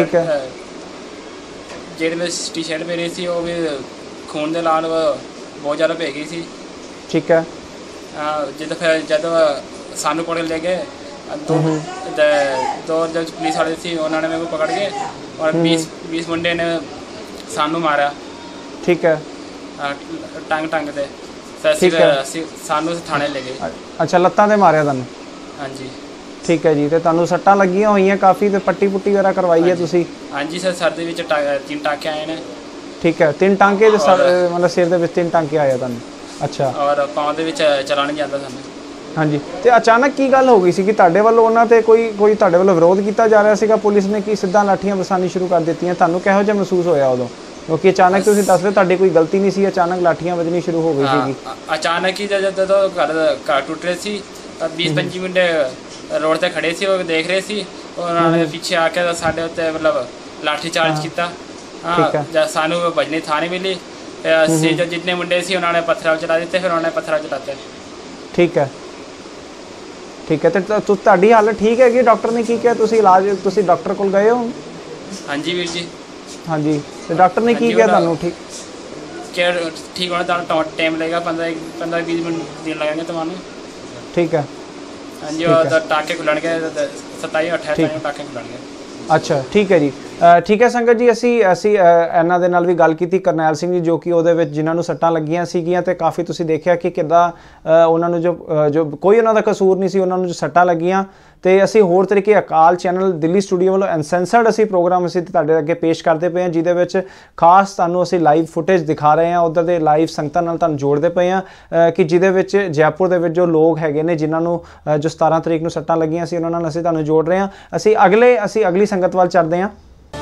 ਜਿਹੜੇ ਮੈਂ ਟੀ ਸ਼ਰਟ ਪਹਿਨੀ ਸੀ ਉਹ ਵੀ ਖੂਨ ਦੇ ਨਾਲ ਬਹੁਤ ਜ਼ਿਆਦਾ ਭੇ ਗਈ ਸੀ। ਠੀਕ ਹੈ। ਜਦੋਂ ਫਿਰ ਜਦੋਂ ਸਾਨੂੰ ਕੋਲ ਲੈ ਗਏ ਦੋ ਦੋ ਜਦ ਪੁਲਿਸ ਵਾਲੇ ਸੀ ਉਹਨਾਂ ਨੇ ਮੈਨੂੰ ਪਕੜ ਕੇ ਔਰ बीस बीस ਮੁੰਡੇ ਨੇ ਸਾਨੂੰ ਮਾਰਿਆ। ਠੀਕ ਹੈ। ਟੰਗ ਟੰਗ ਤੇ ਅਸੀਂ ਸਾਨੂੰ ਥਾਣੇ ਲੈ ਗਏ। ਅੱਛਾ, ਲੱਤਾਂ ਤੇ ਮਾਰਿਆ ਤੁਹਾਨੂੰ? ਹਾਂਜੀ। ਠੀਕ ਹੈ ਜੀ। ਤੇ ਤੁਹਾਨੂੰ ਸੱਟਾਂ ਲੱਗੀਆਂ ਹੋਈਆਂ ਕਾਫੀ ਤੇ ਪੱਟੀ ਪੁੱਟੀ ਵਗੈਰਾ ਕਰਵਾਈ ਹੈ ਤੁਸੀਂ? ਹਾਂਜੀ ਸਰ, ਸਰ ਦੇ ਵਿੱਚ ਤਿੰਨ ਟਾਂਕੇ ਆਏ ਨੇ। ਠੀਕ ਹੈ। ਤਿੰਨ ਟਾਂਕੇ ਮਤਲਬ ਸਿਰ ਦੇ ਵਿੱਚ ਤਿੰਨ ਟਾਂਕੇ ਆਏ ਤੁਹਾਨੂੰ? ਅੱਛਾ। ਔਰ ਪਾਉਂ ਦੇ ਵਿੱਚ ਚਲਾ ਨਹੀਂ ਜਾਂਦਾ ਸਾਨੂੰ। ਹਾਂਜੀ। ਤੇ ਅਚਾਨਕ ਕੀ ਗੱਲ ਹੋ ਗਈ ਸੀ ਕਿ ਤੁਹਾਡੇ ਵੱਲੋਂ ਉਹਨਾਂ ਤੇ ਕੋਈ ਕੋਈ ਤੁਹਾਡੇ ਵੱਲੋਂ ਵਿਰੋਧ ਕੀਤਾ ਜਾ ਰਿਹਾ ਸੀਗਾ? ਪੁਲਿਸ ਨੇ ਕੀ ਸਿੱਧਾ ਲਾਠੀਆਂ ਵਰਸਾਉਣੀ ਸ਼ੁਰੂ ਕਰ ਦਿੱਤੀਆਂ? ਤੁਹਾਨੂੰ ਕਿਹੋ ਜਿਹਾ ਮਹਿਸੂਸ ਹੋਇਆ ਉਦੋਂ? ਕਿਉਂਕਿ ਅਚਾਨਕ ਤੁਸੀਂ ਦੱਸ ਰਹੇ ਤੁਹਾਡੀ ਕੋਈ ਗਲਤੀ ਨਹੀਂ ਸੀ, ਅਚਾਨਕ ਲਾਠੀਆਂ ਵੱਜਣੀ ਸ਼ੁਰੂ ਹੋ ਗਈ ਸੀਗੀ। ਅਚਾਨਕ ਹੀ ਜਦੋਂ ਘਰ ਘਰ ਟੁੱਟ ਰਹੇ ਸੀ बीस पंजी ਮੁੰਡੇ ਰੋਡ ਤੇ ਖੜੇ ਸੀ, ਉਹ ਦੇਖ ਰਹੇ ਸੀ। ਉਹਨਾਂ ਨੇ ਪਿੱਛੇ ਆ ਕੇ ਸਾਡੇ ਉੱਤੇ ਮਤਲਬ ਲਾਠੀ ਚਾਰਜ ਕੀਤਾ। ਹਾਂ, ਸਾਨੂੰ ਭੱਜਣੀ ਥਾਂ ਨਹੀਂ ਮਿਲੀ। ਅਸੀਂ ਜੋ ਜਿੰਨੇ ਮੁੰਡੇ ਸੀ ਉਹਨਾਂ ਨੇ ਪੱਥਰਾਂ ਚਲਾ ਦਿੱਤੇ, ਫਿਰ ਉਹਨਾਂ ਨੇ ਪੱਥਰਾਂ ਚਲਾਤੇ। ਠੀਕ ਹੈ। ਠੀਕ ਹੈ। ਤੇ ਤੁਹਾਡੀ ਹਾਲਤ ਠੀਕ ਹੈਗੀ? ਡਾਕਟਰ ਨੇ ਕੀ ਕਿਹਾ? ਤੁਸੀਂ ਇਲਾਜ ਤੁਸੀਂ ਡਾਕਟਰ ਕੋਲ ਗਏ ਹੋ? ਹਾਂਜੀ ਵੀਰ ਜੀ। ਹਾਂਜੀ। ਤੇ ਡਾਕਟਰ ਨੇ ਕੀ ਕਿਹਾ ਤੁਹਾਨੂੰ? ਠੀਕ ਕੇਅਰ ਠੀਕ ਹੋਣਾ ਤੁਹਾਨੂੰ ਟਾਈਮ ਲੱਗੇਗਾ, ਪੰਦਰਾਂ ਪੰਦਰਾਂ ਵੀਹ ਮਿੰਟ ਦਿਨ ਲੱਗेंगे ਤੁਹਾਨੂੰ। ਠੀਕ ਹੈ। ਹਾਂਜੀ। ਉਹ ਟਾਂਕੇ ਖੁੱਲਣਗੇ ਸਤਾਈ ਅਠਾਈ ਟਾਂਕੇ ਖੁੱਲਣਗੇ। ਅੱਛਾ। ਠੀਕ ਹੈ ਜੀ। ठीक है संगत जी, असी असी इन्हां दे नाल भी गल कीती करनैल सिंह जी जो कि उहदे विच जिन्हां नूं सट्टां लगियां सीगियां ते काफ़ी तुसीं देखिया कि किद्दां उन्हां नूं जो जो कोई उन्हां दा कसूर नहीं सी, उन्हां नूं जो सट्टां लगियां ते असी होर तरीके अकाल चैनल दिल्ली स्टूडियो वालों अनसेंसर्ड असी प्रोग्राम असी तुहाडे अगे पेश करते पे हैं जिहदे विच खास तुहानूं असी लाइव फुटेज दिखा रहे हैं, उधर दे लाइव संगतां नाल तुहानूं जोड़ते पे हैं कि जिहदे विच जयपुर दे विच जो लोग हैगे ने जिन्हां नूं जो सतारह तरीक नूं सट्टां लगियां सी उन्हां नाल असी तुहानूं जोड़ रहे हैं। असी अगले असी अगली संगत वाल चलदे हैं।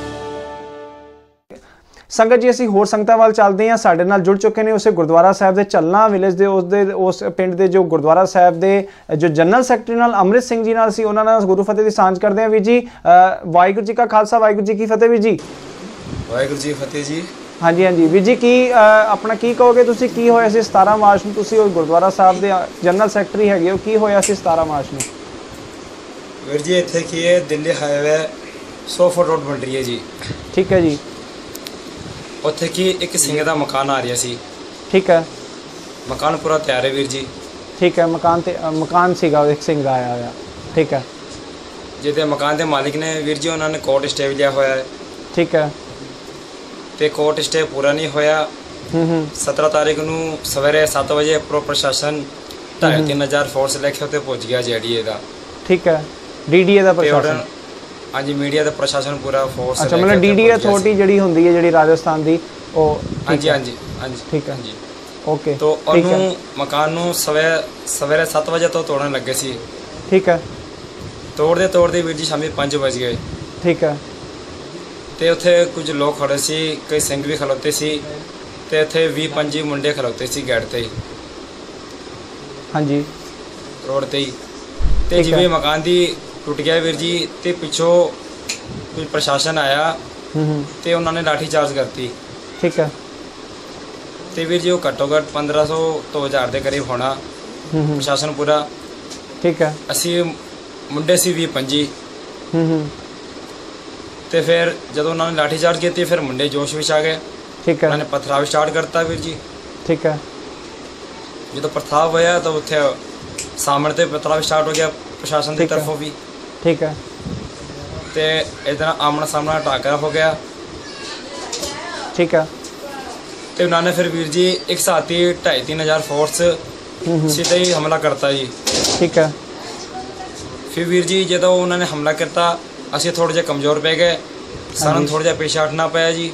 संगत जी असी होर संगतां वाल चलते हैं, साडे नाल जुड़ चुके हैं उस गुरुद्वारा साहिब के झलना विलेज के उस दे उस पिंड के जो गुरुद्वारा साहिब के जो जनरल सैकटरी नाल अमृत सिंह जी नाल सी उन्हां नाल गुरु फतेह की सांझ करते हैं। वीर जी वाहिगुरू जी का खालसा वाहिगुरू जी की फतेह। वीर जी वाहिगुरू जी फतेह जी। हाँ जी हाँ जी वीर जी की अपना की कहोगे तुसीं की होया सी सतारह मार्च नूं तुसीं उस गुरुद्वारा साहिब के जनरल सैकटरी हैगे हो, की होया सी सतारह मार्च नूं? वीर जी इत्थे की है दिल्ली हाईवे सौ फुट रोड बन रही है जी। ठीक है जी। उत्थे की एक सिंह का मकान आ रहा सी। ठीक है। मकान पूरा तैयार है वीर जी। ठीक है। मकान ते मकान सीगा एक सिंह आया होया। ठीक है। जिहदे मकान के मालिक ने वीर जी उन्होंने कोर्ट स्टे लिया होया है। ठीक है। ते कोर्ट स्टे पूरा नहीं होया। सत्रह तारीख नूं सवेरे सत्त बजे प्रो प्रशासन ढाई तीन हज़ार फोर्स लैके उत्ते पहुँच गया जी डी ए का। ठीक है। डी डी ए का प्रशासन? हाँ जी मीडिया का प्रशासन पूरा फोर्स। अच्छा मतलब डी डी ए अथॉरिटी जिहड़ी हुंदी है जिहड़ी राजस्थान दी ओ? हाँ जी हाँ जी हाँ जी ठीक है जी। ओके। तो उन्होंने मकान नूं सवेरे सवेरे सत्त बजे तो तोड़न लगे सी। ठीक है। तोड़ते तोड़ते वीर जी शामी पाँच बज गए। ठीक है। तो उत्थे कुछ लोग खड़े सी, कई सिंह भी खलोते सी ते उत्थे बीस पंजी मुंडे खलोते सी गेट ते। हाँ जी। रोड ते ही ते जिवें मकान दी टुट गया वीर जी ते पिछों कोई प्रशासन आया ते उन्होंने लाठी चार्ज करती। ठीक है। ते वीर जी वो घट्टो घट्ट पंद्रह सौ तो हज़ार के करीब होना प्रशासन पूरा। ठीक है। असी मुंडे सी भी पंजी ते फिर जब उन्होंने लाठी चार्ज की फिर मुंडे जोश विच आ गए। ठीक है। उन्होंने पथराव स्टार्ट करता वीर जी। ठीक है। जो पथराव होया तो उत्थे सामने ते पथराव स्टार्ट हो गया प्रशासन की तरफों भी। ठीक है। ते इधर आमना सामना टाकरा हो गया। ठीक है। तो उन्होंने फिर वीर जी एक साथ ही ढाई तीन हज़ार फोर्स सीधे ही हमला करता जी। ठीक है। फिर वीर जी जो उन्होंने हमला करता असी थोड़े जे कमज़ोर पै गए, सानू थोड़ा जिहा पेश हटना पाया जी।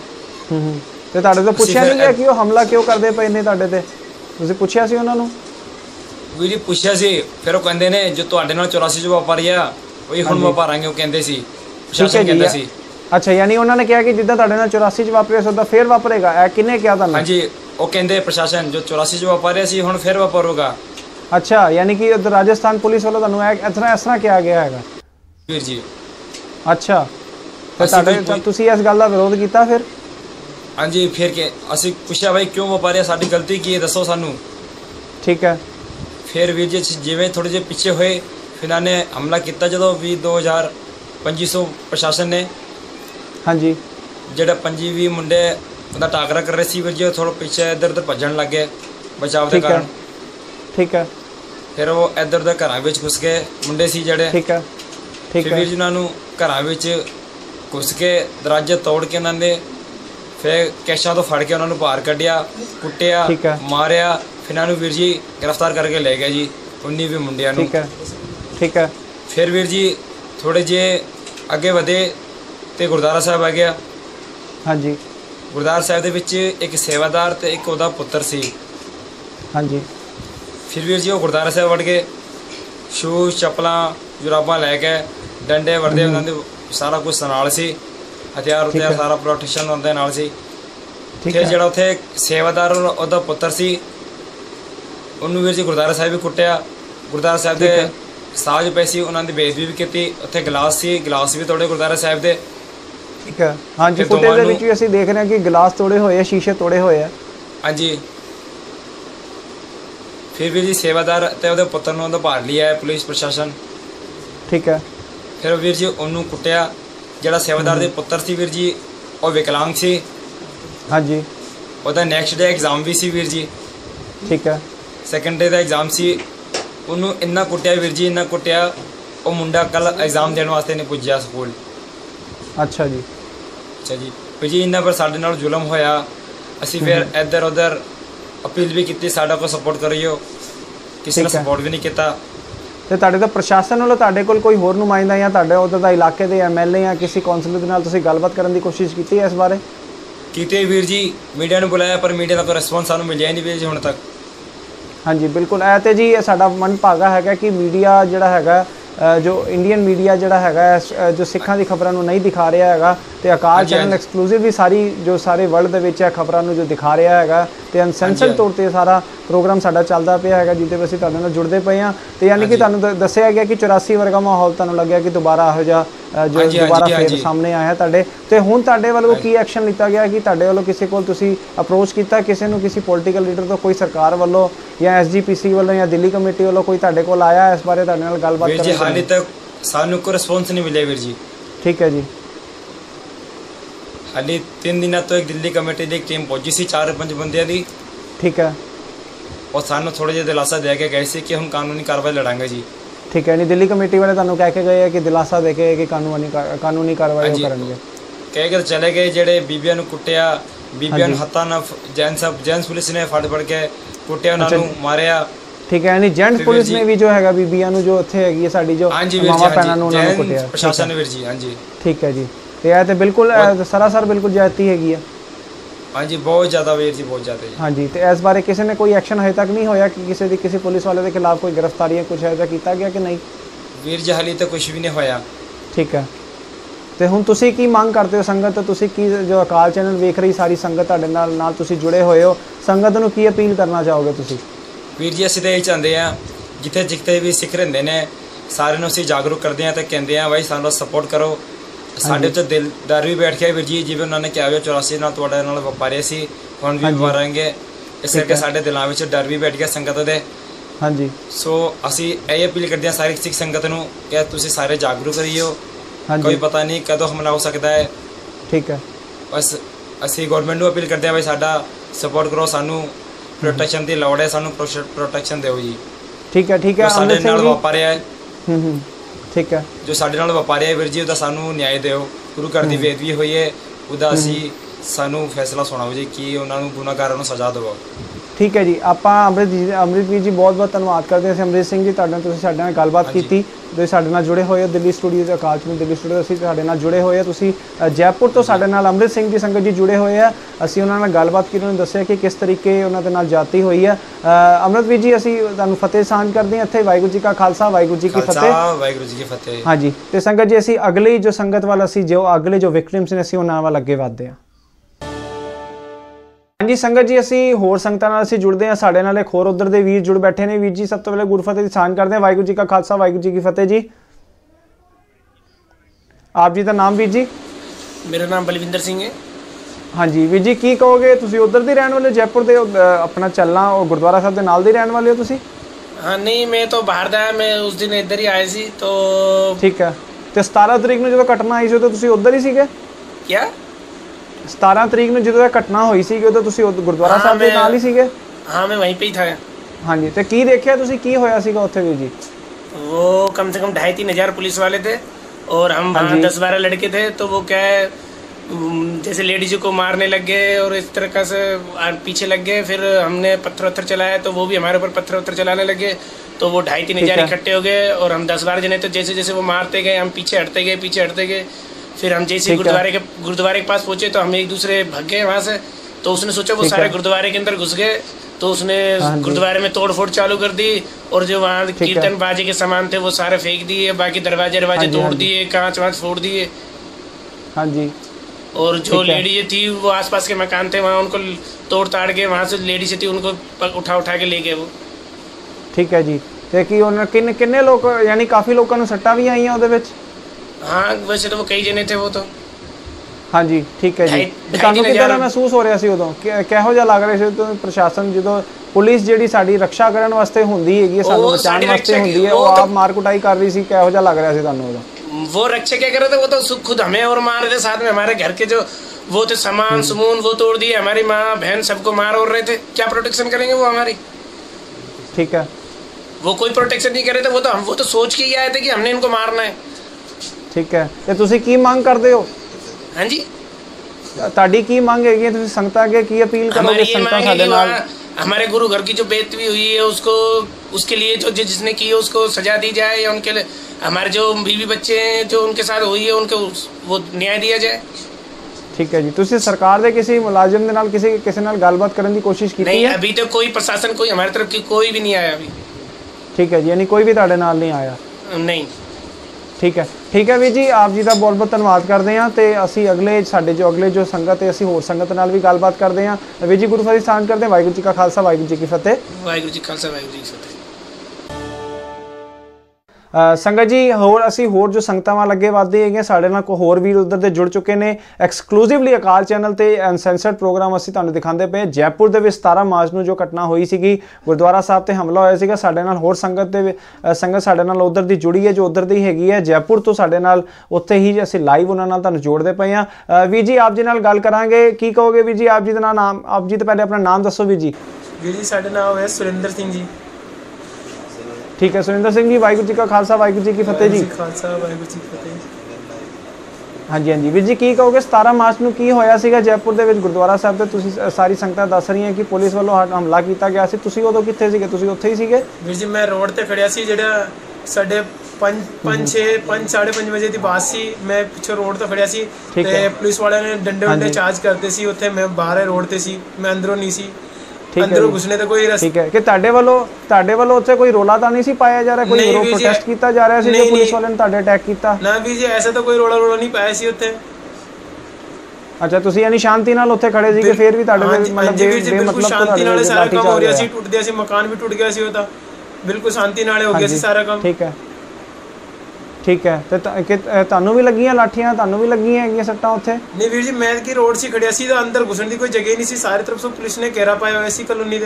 ते तुहाडे तो पुछया नहीं गया कि वो हमला क्यों करते पे ने तुहाडे ते? तुसीं पुछया सी उन्हां नूं? वीर जी पुछया सी, फिर वो कहंदे ने जो तुहाडे नाल चौरासी जो व्यापारी आ वही हुण व्यापारांगे वो कहंदे सी, प्रशासन कहंदा सी। अच्छा यानी उन्होंने कहा कि जिद्दां तुहाडे नाल चौरासी च वापरिया सी उद्दां फिर वापरेगा, ऐ किन्ने कहा तुहानूं? हाँ जी वो कहंदे प्रशासन जो चौरासी जो वापरिया सी हुण फिर वापरूगा। अच्छा यानी कि राजस्थान पुलिस वालों तुहानूं इस तरह इस तरह कहा गया है वीर जी? अच्छा तो तुहाडे तुसीं इस गल दा विरोध कीता फिर? हाँ जी फिर के असीं पुछया भाई क्यों वापरिया, साडी गलती की है दसो सानूं। ठीक है। फिर वीर जी जिवें थोड़े जे पिछे होए फिर इन्होंने हमला किया जो भी दो हज़ार पंजी सौ प्रशासन ने। हाँ जी। जोड़े पंजी भी मुंडे उनका टाकरा कर रहे सी वीर जी थोड़ा पीछे इधर उधर भजन लग गए बचाव के कारण। ठीक है। फिर वो इधर उधर घर में घुस गए मुंडे सी जड़े। ठीक है। ठीक है। वीर जी उन्होंने घर में घुस के दरवाजे तोड़ के उन्होंने फिर कैशा तो फड़ के उन्होंने बाहर कढ़िया, कुटिया, मारिया, फिर इन्होंने वीर जी गिरफ्तार करके ले गए जी उन्नी भी मुंडिया। ठीक है। ठीक है। फिर वीर जी थोड़े जे अगे वधे तो गुरुद्वारा साहब आ गया। हाँ जी। गुरुद्वारा साहब के विच एक सेवादार तो एक उहदा पुत्र सी। हाँ जी। फिर वीर जी वो गुरुद्वारा साहब वड़ गए, शूज चप्पलां जुराबां लैके डंडे वरदे उन्होंने सारा कुछ नाल सी, हथियार हथियार सारा प्रोटेक्शन उनके नाल सी। फिर जिहड़ा उत्थे सेवादार उहदा पुत्र सी उन्होंने वीर जी गुरुद्वारा साहब भी कुटिया, गुरुद्वारा साहब के साज पे सी उन्होंने बेइज्जती भी की, उत्थे गिलास सी गिलास भी तोड़े गुरुद्वारा साहब के। ठीक है। हाँ जी फुटेज दे विच भी असीं देख रहे हैं कि गिलास तोड़े हुए हैं, शीशे तोड़े हुए हैं। हाँ जी। फिर वीर जी सेवादार ते उहदे पुत्र नूं उहदा भाल लिया है पुलिस प्रशासन। ठीक है। फिर वीर जी उन्होंने कुटिया, जिहड़ा सेवादार दे पुत्र सी वीर जी वो विकलांग सी। हाँ जी। उहदा नैक्सट डे एग्जाम भी सी वीर जी। ठीक है। सैकेंड डे का एग्जाम सी, उन्होंने इन्ना कुटिया वीर जी इन्ना कुटिया वो मुंडा कल एग्जाम देने वास्ते नहीं पुज्जा स्कूल। अच्छा जी। ਅੱਛਾ ਜੀ ਵੀ ਜੀ ਇਹਨਾਂ ਪਰ ਸਾਡੇ ਨਾਲ ਜ਼ੁਲਮ ਹੋਇਆ ਅਸੀਂ ਫਿਰ ਇੱਧਰ ਉੱਧਰ ਅਪੀਲ ਵੀ ਕੀਤੀ ਸਾਡਾ ਕੋਈ ਸਪੋਰਟ ਕਰਿਓ ਕਿਸੇ ਨੇ ਸਪੋਰਟ ਵੀ ਨਹੀਂ ਕੀਤਾ ਤੇ ਤੁਹਾਡੇ ਤਾਂ ਪ੍ਰਸ਼ਾਸਨ ਵੱਲੋਂ ਤੁਹਾਡੇ ਕੋਲ ਕੋਈ ਹੋਰ ਨੁਮਾਇੰਦਾ ਜਾਂ ਤੁਹਾਡੇ ਉੱਧਰ ਦਾ ਇਲਾਕੇ ਦੇ ਐਮ ਐਲ ਏ ਜਾਂ ਕਿਸੇ ਕੌਂਸਲਰ ਦੇ ਨਾਲ ਤੁਸੀਂ ਗੱਲਬਾਤ ਕਰਨ ਦੀ ਕੋਸ਼ਿਸ਼ ਕੀਤੀ ਹੈ ਇਸ ਬਾਰੇ ਕੀਤੇ ਵੀਰ ਜੀ ਮੀਡੀਆ ਨੂੰ ਬੁਲਾਇਆ ਪਰ ਮੀਡੀਆ ਦਾ ਕੋਈ ਰਿਸਪੌਂਸ ਸਾਨੂੰ ਮਿਲਿਆ ਨਹੀਂ ਵੀਰ ਜੀ ਹੁਣ ਤੱਕ ਹਾਂਜੀ ਬਿਲਕੁਲ ਇਹ ਤੇ ਜੀ ਸਾਡਾ ਮਨ ਭਾਗਾ ਹੈਗਾ ਕਿ ਮੀਡੀਆ ਜਿਹੜਾ ਹੈਗਾ ਜੋ ਇੰਡੀਅਨ ਮੀਡੀਆ ਜਿਹੜਾ ਹੈਗਾ ਜੋ ਸਿੱਖਾਂ ਦੀ ਖਬਰਾਂ ਨੂੰ ਨਹੀਂ ਦਿਖਾ ਰਿਹਾ ਹੈਗਾ ਤੇ ਅਕਾਲ ਚੈਨਲ ਐਕਸਕਲੂਸਿਵ ਵੀ ਸਾਰੀ ਜੋ ਸਾਰੇ ਵਰਲਡ ਦੇ ਵਿੱਚ ਇਹ ਖਬਰਾਂ ਨੂੰ ਜੋ ਦਿਖਾ ਰਿਹਾ ਹੈਗਾ ਤੇ ਅਨਸੈਂਸਰਡ ਤੌਰ ਤੇ ਸਾਰਾ ਪ੍ਰੋਗਰਾਮ ਸਾਡਾ ਚੱਲਦਾ ਪਿਆ ਹੈਗਾ ਜਿਹਦੇ ਵਿੱਚ ਅਸੀਂ ਤੁਹਾਡੇ ਨਾਲ ਜੁੜਦੇ ਪਏ ਹਾਂ ਤੇ ਯਾਨੀ ਕਿ ਤੁਹਾਨੂੰ ਦੱਸਿਆ ਗਿਆ ਕਿ ਚੁਰਾਸੀ ਵਰਗਾ ਮਾਹੌਲ ਤੁਹਾਨੂੰ ਲੱਗਿਆ ਕਿ ਦੁਬਾਰਾ ਇਹੋ ਜਿਹਾ ਜੋ ਦੁਬਾਰਾ ਫੇਰ ਸਾਹਮਣੇ ਆਇਆ ਤੁਹਾਡੇ ਤੇ ਹੁਣ ਤੁਹਾਡੇ ਵੱਲੋਂ ਕੀ ਐਕਸ਼ਨ ਲਿੱਤਾ ਗਿਆ ਕਿ ਤੁਹਾਡੇ ਵੱਲੋਂ ਕਿਸੇ ਕੋਲ ਤੁਸੀਂ ਅਪਰੋਚ ਕੀਤਾ ਕਿਸੇ ਨੂੰ ਕਿਸੇ ਪੋਲੀਟੀਕਲ ਲੀਡਰ ਤੋਂ ਕੋਈ ਸਰਕਾਰ ਵੱਲੋਂ ਜਾਂ ਐਸ ਜੀ ਪੀ ਸੀ ਵੱਲੋਂ ਜਾਂ ਦਿੱਲੀ ਕਮੇਟੀ ਵੱਲੋਂ ਕੋਈ ਤੁਹਾਡੇ ਕੋਲ ਆਇਆ ਇਸ ਬਾਰੇ ਤੁਹਾਡੇ ਨਾਲ ਗੱਲਬਾਤ ਕਰਨ? ਵੀਰ ਜੀ ਹਾਲੇ ਤੱਕ ਸਾਨੂੰ ਕੋਈ ਰਿਸਪੌਂਸ ਨਹੀਂ ਮਿਲਿਆ ਵੀਰ ਜੀ। ਠੀਕ ਹੈ ਜੀ ਹਾਲੇ ਤਿੰਨ ਦਿਨਾਂ ਤੋਂ ਇੱਕ ਦਿੱਲੀ ਕਮੇਟੀ ਦੀ ਇੱਕ ਟੀਮ ਪਹੁੰਚੀ ਸੀ ਚਾਰ ਪੰਜ ਬੰਦਿਆਂ ਦੀ ਠੀਕ ਹੈ ਉਹ ਸਾਨੂੰ ਥੋੜੇ ਜਿਹਾ ਦਿਲਾਸਾ ਦੇ ਕੇ ਗਏ ਸੀ ਕਿ ਹੁਣ ਕਾਨੂੰਨੀ ਕਾਰਵਾਈ ਲੜਾਂਗੇ ਜੀ ਠੀਕ ਹੈ ਨਹੀਂ ਦਿੱਲੀ ਕਮੇਟੀ ਵਾਲੇ ਤੁਹਾਨੂੰ ਕਹਿ ਕੇ ਗਏ ਹੈ ਕਿ ਦਿਲਾਸਾ ਦੇ ਕੇ ਕਿ ਕਾਨੂੰਨੀ ਕਾਨੂੰਨੀ ਕਾਰਵਾਈ ਕਰਨਗੇ ਕਹਿ ਕੇ ਚਲੇ ਗਏ ਜਿਹੜੇ ਬੀਬੀਆਂ ਨੂੰ ਕੁੱਟਿਆ ਬੀਬੀਆਂ ਨੂੰ ਹੱਥਾਂ ਨਾਲ ਜੈਂਟਸ ਜੈਂਟਸ ਪੁਲਿਸ ਨੇ ਫੜ ਫੜ ਕੇ ਕੁੱਟਿਆ ਉਹਨਾਂ ਨੂੰ ਮਾਰਿਆ ਠੀਕ ਹੈ ਨਹੀਂ ਜੈਂਟਸ ਪੁਲਿਸ ਨੇ ਵੀ ਜੋ ਹੈਗਾ ਬੀਬੀਆਂ ਨੂੰ ਜੋ ਉੱਥੇ ਹੈਗੀ ਹੈ ਸਾਡੀ ਜੋ ਮਾਵਾਂ ਭੈਣਾਂ ਨੂੰ ਉਹਨਾਂ ਨੂੰ ਕੁੱਟਿਆ ਪ੍ਰਸ਼ਾਸਨ ਨੇ ਵੀਰ ਜੀ ਹਾਂਜੀ ਠੀਕ ਹੈ ਜੀ ਤੇ ਇਹ ਤੇ ਬਿਲਕੁਲ ਸਰਾਸਰ ਬਿਲਕੁਲ ਜ਼ਿਆਦਤੀ ਹੈਗੀ ਆ ਹਾਂਜੀ ਬਹੁਤ ਜ਼ਿਆਦਾ ਵੀਰ ਜੀ ਬਹੁਤ ਜ਼ਿਆਦਾ ਹਾਂਜੀ ਤੇ ਇਸ ਬਾਰੇ ਕਿਸੇ ਨੇ ਕੋਈ ਐਕਸ਼ਨ ਹਜੇ ਤੱਕ ਨਹੀਂ ਹੋਇਆ ਕਿ ਕਿਸੇ ਦੀ ਕਿਸੇ ਪੁਲਿਸ ਵਾਲੇ ਦੇ ਖਿਲਾਫ ਕੋਈ ਗ੍ਰਿਫਤਾਰੀ ਕੁਝ ਐਸਾ ਕੀਤਾ ਗਿਆ ਕਿ ਨਹੀਂ ਵੀਰ ਜੀ ਹਾਲੇ ਤਾਂ ਕੁਝ ਵੀ ਨਹੀਂ ਹੋਇਆ ਠੀਕ ਹੈ ਤੇ ਹੁਣ ਤੁਸੀਂ ਕੀ ਮੰਗ ਕਰਦੇ ਹੋ ਸੰਗਤ ਤੁਸੀਂ ਕੀ ਜੋ ਅਕਾਲ ਚੈਨਲ ਵੇਖ ਰਹੀ ਸਾਰੀ ਸੰਗਤ ਤੁਹਾਡੇ ਨਾਲ ਨਾਲ ਤੁਸੀਂ ਜੁੜੇ ਹੋਏ ਹੋ ਸੰਗਤ ਨੂੰ ਕੀ ਅਪੀਲ ਕਰਨਾ ਚਾਹੋਗੇ ਤੁਸੀਂ? ਵੀਰ ਜੀ ਅਸੀਂ ਤਾਂ ਇਹ ਚਾਹੁੰਦੇ ਹਾਂ ਜਿੱਥੇ ਜਿੱਥੇ ਵੀ ਸਿੱਖ ਰਹਿੰਦੇ ਨੇ ਸਾਰਿਆਂ ਨੂੰ ਅਸੀਂ ਜਾਗਰੂਕ ਕਰਦੇ ਹਾਂ ਤੇ ਕਹਿੰਦੇ ਹਾਂ ਬਾਈ ਸਾਨੂੰ ਸਪੋਰਟ ਕਰੋ ਸਾਡੇ ਤੋਂ ਦਿਲ ਡਰ ਵੀ ਬੈਠ ਗਿਆ ਵੀਰ ਜੀ ਜਿਵੇਂ ਉਹਨਾਂ ਨੇ ਕਿਹਾ ਵੀ ਚੁਰਾਸੀ ਨਾਲ ਤੁਹਾਡੇ ਨਾਲ ਵਪਾਰੇ ਸੀ ਹੁਣ ਵੀ ਵਪਾਰਾਂਗੇ ਇਸ ਕਰਕੇ ਸਾਡੇ ਦਿਲਾਂ ਵਿੱਚ ਡਰ ਵੀ ਬੈਠ ਗਿਆ ਸੰਗਤ ਦੇ ਹਾਂਜੀ ਸੋ ਅਸੀਂ ਇਹ ਅਪੀਲ ਕਰਦੇ ਹਾਂ ਸਾਰੀ ਸਿੱਖ ਸੰਗਤ ਨੂੰ ਕਿ ਤੁਸੀਂ ਸਾਰੇ ਜਾਗਰੂਕ ਰਹੀਓ ਕੋਈ ਪਤਾ ਨਹੀਂ ਕਦੋਂ ਹਮਲਾ ਹੋ ਸਕਦਾ ਹੈ ਠੀਕ ਹੈ ਬਸ ਅਸੀਂ ਗਵਰਨਮੈਂਟ ਨੂੰ ਅਪੀਲ ਕਰਦੇ ਹਾਂ ਬਾਈ ਸਾਡਾ ਸਪੋਰਟ ਕਰੋ ਸਾਨੂੰ ਪ੍ਰੋਟੈਕਸ਼ਨ ਦੀ ਲੋੜ ਹੈ ਸਾਨੂੰ ਪ੍ਰੋਟੈਕਸ਼ਨ ਦਿਓ ਜੀ ਠੀਕ ਹੈ ਠੀਕ ਹੈ ਸਾਡੇ ਨਾਲ ਵਪਾਰਿਆ ਹੈ ਹੂੰ ਹੂੰ ਠੀਕ ਹੈ ਜੋ ਸਾਡੇ ਨਾਲ ਵਪਾਰਿਆ ਵੀਰ ਜੀ ਉਹਦਾ ਸਾਨੂੰ ਨਿਆਂ ਦਿਓ ਗੁਰੂ ਘਰ ਦੀ ਬੇਅਦਬੀ ਹੋਈ ਹੈ ਉਹਦਾ ਅਸੀਂ ਸਾਨੂੰ ਫੈਸਲਾ ਸੁਣਾਓ ਜੀ ਕਿ ਉਹਨਾਂ ਨੂੰ ਗੁਨਾਹਗਾਰਾਂ ਨੂੰ ਸਜ਼ਾ ਦਿਵਾਓ ਠੀਕ ਹੈ ਜੀ ਆਪਾਂ ਅੰਮ੍ਰਿਤ ਜੀ ਅੰਮ੍ਰਿਤਵੀਰ ਜੀ ਬਹੁਤ ਬਹੁਤ ਧੰਨਵਾਦ ਕਰਦੇ ਹਾਂ ਅੰਮ੍ਰਿਤ ਸਿੰਘ ਜੀ ਤੁਹਾਡੇ ਤੁਸੀਂ ਸਾਡੇ ਨਾਲ ਗੱਲਬਾਤ ਕੀਤੀ ਤੁਸੀਂ ਸਾਡੇ ਨਾਲ ਜੁੜੇ ਹੋਏ ਹੋ ਦਿੱਲੀ ਸਟੂਡੀਓ ਦੇ ਅਕਾਲ ਚੈਨਲ ਦਿੱਲੀ ਸਟੂਡੀਓ ਅਸੀਂ ਤੁਹਾਡੇ ਨਾਲ ਜੁੜੇ ਹੋਏ ਆ ਤੁਸੀਂ ਜੈਪੁਰ ਤੋਂ ਸਾਡੇ ਨਾਲ ਅੰਮ੍ਰਿਤ ਸਿੰਘ ਜੀ ਸੰਗਤ ਜੀ ਜੁੜੇ ਹੋਏ ਆ ਅਸੀਂ ਉਹਨਾਂ ਨਾਲ ਗੱਲਬਾਤ ਕੀਤੀ ਉਹਨਾਂ ਨੇ ਦੱਸਿਆ ਕਿ ਕਿਸ ਤਰੀਕੇ ਉਹਨਾਂ ਦੇ ਨਾਲ ਜਾਤੀ ਹੋਈ ਹੈ ਅੰਮ੍ਰਿਤਵੀਰ ਜੀ ਅਸੀਂ ਤੁਹਾਨੂੰ ਫਤਿਹ ਸਾਂਝ ਕਰਦੇ ਹਾਂ ਇੱਥੇ ਵਾਹਿਗੁਰੂ ਜੀ ਕਾ ਖਾਲਸਾ ਵਾਹਿਗੁਰੂ ਜੀ ਕੀ ਫਤਿਹ ਵਾਹਿਗੁਰੂ ਜੀ ਕੀ ਫਤਿਹ ਹਾਂਜੀ ਤੇ ਸੰਗਤ ਜੀ ਅਸੀਂ ਅਗਲੀ ਜੋ ਸੰਗਤ ਵਾਲਾ ਅਸੀਂ ਜੋ ਅਗਲੇ ਜੋ ਵਿਕਟਿਮਸ ਨੇ ਅਸੀਂ ਉਹਨਾਂ ਵੱਲ ਅੱਗੇ ਵਧਦੇ ਹਾਂ ਹਾਂਜੀ ਸੰਗਤ ਜੀ ਅਸੀਂ ਹੋਰ ਸੰਗਤਾਂ ਨਾਲ ਅਸੀਂ ਜੁੜਦੇ ਹਾਂ ਸਾਡੇ ਨਾਲ ਇੱਕ ਹੋਰ ਉਧਰ ਦੇ ਵੀਰ ਜੁੜ ਬੈਠੇ ਨੇ ਵੀਰ ਜੀ ਸਭ ਤੋਂ ਪਹਿਲੇ ਗੁਰਫਤਿਹ ਦੀ ਸਾਂਝ ਕਰਦੇ ਹਾਂ ਵਾਹਿਗੁਰੂ ਜੀ ਕਾ ਖਾਲਸਾ ਵਾਹਿਗੁਰੂ ਜੀ ਕੀ ਫਤਿਹ ਜੀ ਆਪ ਜੀ ਦਾ ਨਾਮ ਵੀਰ ਜੀ ਮੇਰਾ ਨਾਮ ਬਲਵਿੰਦਰ ਸਿੰਘ ਹੈ ਹਾਂਜੀ ਵੀਰ ਜੀ ਕੀ ਕਹੋਗੇ ਤੁਸੀਂ ਉਧਰ ਦੇ ਰਹਿਣ ਵਾਲੇ ਜੈਪੁਰ ਦੇ ਆਪਣਾ ਚੱਲਣਾ ਉਹ ਗੁਰਦੁਆਰਾ ਸਾਹਿਬ ਦੇ ਨਾਲ ਦੇ ਰਹਿਣ ਵਾਲੇ ਹੋ ਤੁਸੀਂ ਹਾਂ ਨਹੀਂ ਮੈਂ ਤਾਂ ਬਾਹਰ ਦਾ ਮੈਂ ਉਸ ਦਿਨ ਇੱਧਰ ਹੀ ਆਏ ਸੀ ਤਾਂ ਠੀਕ ਹੈ ਤੇ ਸਤਾਰਾਂ ਤਰੀਕ ਨੂੰ ਜਦੋਂ ਘਟਨਾ ਆਈ ਸੀ ਉਦੋਂ ਤੁਸੀਂ ਉਧਰ ਹੀ ਸੀਗੇ ਕੀ ਸਤਾਰਾਂ ਤਰੀਕ ਨੂੰ ਜਦੋਂ ਇਹ ਘਟਨਾ ਹੋਈ ਸੀ ਉਦੋਂ ਤੁਸੀਂ ਗੁਰਦੁਆਰਾ ਸਾਹਿਬ ਦੇ ਨਾਲ ਹੀ ਸੀਗੇ ਹਾਂ ਮੈਂ ਵहीं पे ही था ਹਾਂਜੀ ਤੇ ਕੀ ਦੇਖਿਆ ਤੁਸੀਂ ਕੀ ਹੋਇਆ ਸੀਗਾ ਉੱਥੇ ਵੀਰ ਜੀ वो कम से कम ढाई तीन हजार पुलिस वाले थे और हम वहाँ दस बारह लड़के थे तो वो क्या है जैसे लेडीज को मारने लग गए और इस तरह से पीछे लग गए फिर हमने पत्थर वत्थर चलाया तो वो भी हमारे ऊपर पत्थर वत्थर चलाने लगे तो वो ढाई तीन हजार इकट्ठे हो गए और हम दस बारह जने तो जैसे जैसे वो मारते गए हम पीछे हटते गए पीछे हटते गए फिर हम जैसे गुरुद्वारे के गुरुद्वारे के पास पहुंचे तो हम एक दूसरे भाग गए वहाँ से तो उसने सोचा वो सारे गुरुद्वारे के अंदर घुस गए तो उसने गुरुद्वारे में तोड़ फोड़ चालू कर दी और जो वहाँ कीर्तन बाजे के सामान थे वो सारे फेंक दिए बाकी दरवाजे दरवाजे तोड़ दिए कांच वाँच फोड़ दिए हाँ जी और जो लेडीज थी वो आसपास के मकान थे वहाँ उनको तोड़ ताड़ के वहाँ से लेडीज थी उनको उठा उठा के ले गए वो ठीक है जी ਤੇ ਕੀ ਉਹਨਾਂ ਕਿੰਨੇ ਕਿੰਨੇ ਲੋਕ ਯਾਨੀ ਕਾਫੀ ਲੋਕਾਂ ਨੂੰ ਸੱਟਾਂ ਵੀ ਆਈਆਂ ਉਹਦੇ ਵਿੱਚ हाँ वैसे तो वो कई जने थे वो तो हाँ जी ठीक है जी ਤੁਹਾਨੂੰ ਕਿਦਾਂ ਦਾ ਮਹਿਸੂਸ ਹੋ ਰਿਹਾ ਸੀ ਉਦੋਂ ਕਿਹੋ ਜਿਹਾ ਲੱਗ ਰਿਹਾ ਸੀ ਉਦੋਂ ਪ੍ਰਸ਼ਾਸਨ ਜਦੋਂ ਪੁਲਿਸ ਜਿਹੜੀ ਸਾਡੀ ਰੱਖਿਆ ਕਰਨ ਵਾਸਤੇ ਹੁੰਦੀ ਹੈਗੀ ਸਾਨੂੰ ਬਚਾਉਣ ਵਾਸਤੇ ਹੁੰਦੀ ਹੈ ਉਹ ਆਪ ਮਾਰ ਕੁਟਾਈ ਕਰ ਰਹੀ ਸੀ ਕਿਹੋ ਜਿਹਾ ਲੱਗ ਰਿਹਾ ਸੀ ਤੁਹਾਨੂੰ ਉਦੋਂ वो रक्षा क्या कर रहे थे वो तो खुद हमें और मार रहे थे साथ में हमारे घर के जो वो थे सामान सुमून वो तोड़ दिए हमारी माँ बहन सबको मार और रहे थे क्या प्रोटेक्शन करेंगे वो हमारी ठीक है वो कोई प्रोटेक्शन नहीं कर रहे थे वो तो हम वो तो सोच के ही आए थे कि हमने इनको मारना है ठीक है ਤੇ ਤੁਸੀਂ ਕੀ ਮੰਗ ਕਰਦੇ ਹੋ ਹਾਂਜੀ ਤੁਹਾਡੀ ਕੀ ਮੰਗ ਹੈਗੀ, ਤੁਸੀਂ ਸੰਗਤਾਂ ਅੱਗੇ ਕੀ ਅਪੀਲ ਕਰੋਗੇ? ਸੰਗਤਾਂ ਸਾਡੇ ਨਾਲ हमारे गुरु घर की जो बेइज्जती हुई है उसको उसके लिए जो जिसने की है उसको सजा दी जाए, या उनके लिए हमारे जो बीवी बच्चे हैं जो उनके साथ हुई है उनको वो न्याय दिया जाए। ठीक है जी। तुसी सरकार दे किसी मुलाजिम दे नाल किसी किसी नाल गलबात करने की कोशिश की? नहीं, अभी तक कोई प्रशासन कोई हमारी तरफ की कोई भी नहीं आया अभी। ठीक है जी, यानी कोई भी तुहाडे नाल नहीं आया? नहीं। ठीक है, ठीक है ਵੀਰ ਜੀ, ਆਪ ਜੀ ਦਾ ਬਹੁਤ ਬਹੁਤ ਧੰਨਵਾਦ ਕਰਦੇ ਹਾਂ ਤੇ ਅਸੀਂ ਅਗਲੇ ਸਾਡੇ ਜੋ ਅਗਲੇ ਜੋ ਸੰਗਤ ਹੈ ਅਸੀਂ ਹੋਰ ਸੰਗਤ ਨਾਲ ਵੀ ਗੱਲਬਾਤ ਕਰਦੇ ਹਾਂ। ਵੀਰ ਜੀ ਗੁਰੂ ਫਤਿਹ ਸਾਂਝ ਕਰਦੇ ਹਾਂ। ਵਾਹਿਗੁਰੂ ਜੀ ਕਾ ਖਾਲਸਾ, ਵਾਹਿਗੁਰੂ ਜੀ ਕੀ ਫਤਿਹ। ਵਾਹਿਗੁਰੂ ਜੀ ਖਾਲਸਾ, ਵਾਹਿਗੁਰੂ ਜੀ ਕੀ ਫਤਿਹ। ਸੰਗਤ ਜੀ ਹੋਰ ਅਸੀਂ ਹੋਰ ਜੋ ਸੰਗਤਾਂ ਵੱਲ ਅੱਗੇ ਵਧਦੇ ਹੈਗੇ, ਸਾਡੇ ਨਾਲ ਕੋਈ ਹੋਰ ਵੀਰ ਉਧਰ ਦੇ ਜੁੜ ਚੁੱਕੇ ਨੇ। ਐਕਸਕਲੂਸਿਵਲੀ ਅਕਾਲ ਚੈਨਲ ਤੇ ਅਨਸੈਂਸਰਡ ਪ੍ਰੋਗਰਾਮ ਅਸੀਂ ਤੁਹਾਨੂੰ ਦਿਖਾਉਂਦੇ ਪਏ। ਜੈਪੁਰ ਦੇ ਵਿੱਚ ਸਤਾਰਾਂ ਮਾਰਚ ਨੂੰ ਜੋ ਘਟਨਾ ਹੋਈ ਸੀਗੀ, ਗੁਰਦੁਆਰਾ ਸਾਹਿਬ ਤੇ ਹਮਲਾ ਹੋਇਆ ਸੀਗਾ, ਸਾਡੇ ਨਾਲ ਹੋਰ ਸੰਗਤ ਦੇ ਸੰਗਤ ਸਾਡੇ ਨਾਲ ਉਧਰ ਦੀ ਜੁੜੀ ਹੈ, ਜੋ ਉਧਰ ਦੀ ਹੈਗੀ ਹੈ ਜੈਪੁਰ ਤੋਂ ਸਾਡੇ ਨਾਲ, ਉੱਥੇ ਹੀ ਅਸੀਂ ਲਾਈਵ ਉਹਨਾਂ ਨਾਲ ਤੁਹਾਨੂੰ ਜੋੜਦੇ ਪਏ ਹਾਂ। ਵੀਰ ਜੀ ਆਪ ਜੀ ਨਾਲ ਗੱਲ ਕਰਾਂਗੇ, ਕੀ ਕਹੋਗੇ ਵੀਰ ਜੀ? ਆਪ ਜੀ ਦਾ ਨਾਮ, ਆਪ ਜੀ ਤੋਂ ਪਹਿਲੇ ਆਪਣਾ ਨਾਮ ਦੱਸੋ ਵੀਰ ਜੀ। ਵੀਰ ਜੀ ਸਾਡਾ ਨਾਮ ਹੈ ਸੁਰਿੰਦਰ ਸਿੰਘ ਜੀ। ਠੀਕ ਹੈ ਸੁਰਿੰਦਰ ਸਿੰਘ ਜੀ, ਵਾਹਿਗੁਰੂ ਜੀ ਕਾ ਖਾਲਸਾ, ਵਾਹਿਗੁਰੂ ਜੀ ਕੀ ਫਤਿਹ ਜੀ। ਖਾਲਸਾ, ਵਾਹਿਗੁਰੂ ਜੀ ਕੀ ਫਤਿਹ। ਹਾਂਜੀ ਹਾਂਜੀ ਵੀਰ ਜੀ, ਕੀ ਕਹੋਗੇ ਸਤਾਰਾਂ ਮਾਰਚ ਨੂੰ ਕੀ ਹੋਇਆ ਸੀਗਾ ਜੈਪੁਰ ਦੇ ਵਿੱਚ ਗੁਰਦੁਆਰਾ ਸਾਹਿਬ ਤੇ? ਤੁਸੀਂ ਸਾਰੀ ਸੰਗਤਾਂ ਦੱਸ ਰਹੀਆਂ ਕਿ ਪੁਲਿਸ ਵੱਲੋਂ ਹਮਲਾ ਕੀਤਾ ਗਿਆ ਸੀ, ਤੁਸੀਂ ਉਦੋਂ ਕਿੱਥੇ ਸੀਗੇ? ਤੁਸੀਂ ਉੱਥੇ ਹੀ ਸੀਗੇ? ਵੀਰ ਜੀ ਮੈਂ ਰੋਡ ਤੇ ਖੜਿਆ ਸੀ, ਜਿਹੜਾ ਸਾਡੇ ਪੰਜ ਪੰਜ ਛੇ ਪੰਜ ਸਾਢੇ ਪੰਜ ਵਜੇ ਦੀ ਬਾਤ ਸੀ, ਮੈਂ ਪਿੱਛੋਂ ਰੋਡ ਤੋਂ ਖੜਿਆ ਸੀ ਤੇ ਪੁਲਿਸ ਵਾਲਿਆਂ ਨੇ ਡੰਡੇ ਡੰਡੇ ਚਾਰਜ ਕਰਦੇ ਸੀ ਉੱਥੇ। ਮੈਂ ਬਾਹਰ ਰੋਡ ਤੇ ਸੀ, ਮੈਂ ਅੰਦਰੋਂ ਨਹੀਂ ਸੀ, ਅੰਦਰੋਂ ਘੁਸਣੇ ਦਾ ਕੋਈ ਰਸਤਾ। ਠੀਕ ਹੈ ਕਿ ਤੁਹਾਡੇ ਵੱਲੋਂ ਤੁਹਾਡੇ ਵੱਲੋਂ ਉੱਥੇ ਕੋਈ ਰੋਲਾ ਤਾਂ ਨਹੀਂ ਸੀ ਪਾਇਆ ਜਾ ਰਿਹਾ, ਕੋਈ ਵਿਰੋਧ ਪ੍ਰੋਟੈਸਟ ਕੀਤਾ ਜਾ ਰਿਹਾ ਸੀ ਜੋ ਪੁਲਿਸ ਵਾਲਿਆਂ ਨੇ ਤੁਹਾਡੇ ਅਟੈਕ ਕੀਤਾ? ਨਾ ਵੀਰ ਜੀ ਐਸਾ ਤਾਂ ਕੋਈ ਰੋਲਾ ਰੋਲਾ ਨਹੀਂ ਪਾਇਆ ਸੀ ਉੱਥੇ। ਅੱਛਾ, ਤੁਸੀਂ ਯਾਨੀ ਸ਼ਾਂਤੀ ਨਾਲ ਉੱਥੇ ਖੜੇ ਸੀਗੇ, ਫਿਰ ਵੀ ਤੁਹਾਡੇ ਮਤਲਬ ਬਿਲਕੁਲ ਸ਼ਾਂਤੀ ਨਾਲ ਸਾਰਾ ਕੰਮ ਹੋ ਰਿਹਾ ਸੀ, ਟੁੱਟ ਗਿਆ ਸੀ ਮਕਾਨ ਵੀ ਟੁੱਟ ਗਿਆ ਸੀ, ਉਹ ਤਾਂ ਬਿਲਕੁਲ ਸ਼ਾਂਤੀ ਨਾਲ ਹੋ ਗਿਆ ਸੀ ਸਾਰਾ ਕੰਮ। ਠੀਕ ਹੈ ਠੀਕ ਹੈ। ਤੇ ਤੁਹਾਨੂੰ ਵੀ ਲੱਗੀਆਂ ਲਾਠੀਆਂ, ਤੁਹਾਨੂੰ ਵੀ ਲੱਗੀਆਂ ਹੈਗੀਆਂ ਸੱਟਾਂ ਉੱਥੇ? ਨਹੀਂ ਵੀਰ ਜੀ, ਮੈਂ ਕੀ ਰੋਡ ਸੀ ਖੜਿਆ ਸੀ ਤਾਂ ਅੰਦਰ ਘੁਸਣ ਦੀ ਕੋਈ ਜਗ੍ਹਾ ਨਹੀਂ ਸੀ, ਸਾਰੀ ਤਰਫ ਤੋਂ ਪੁਲਿਸ ਨੇ ਘੇਰਾ ਪਾਇਆ ਹੋਇਆ ਸੀ ਕਲੋਨੀ ਦੇ।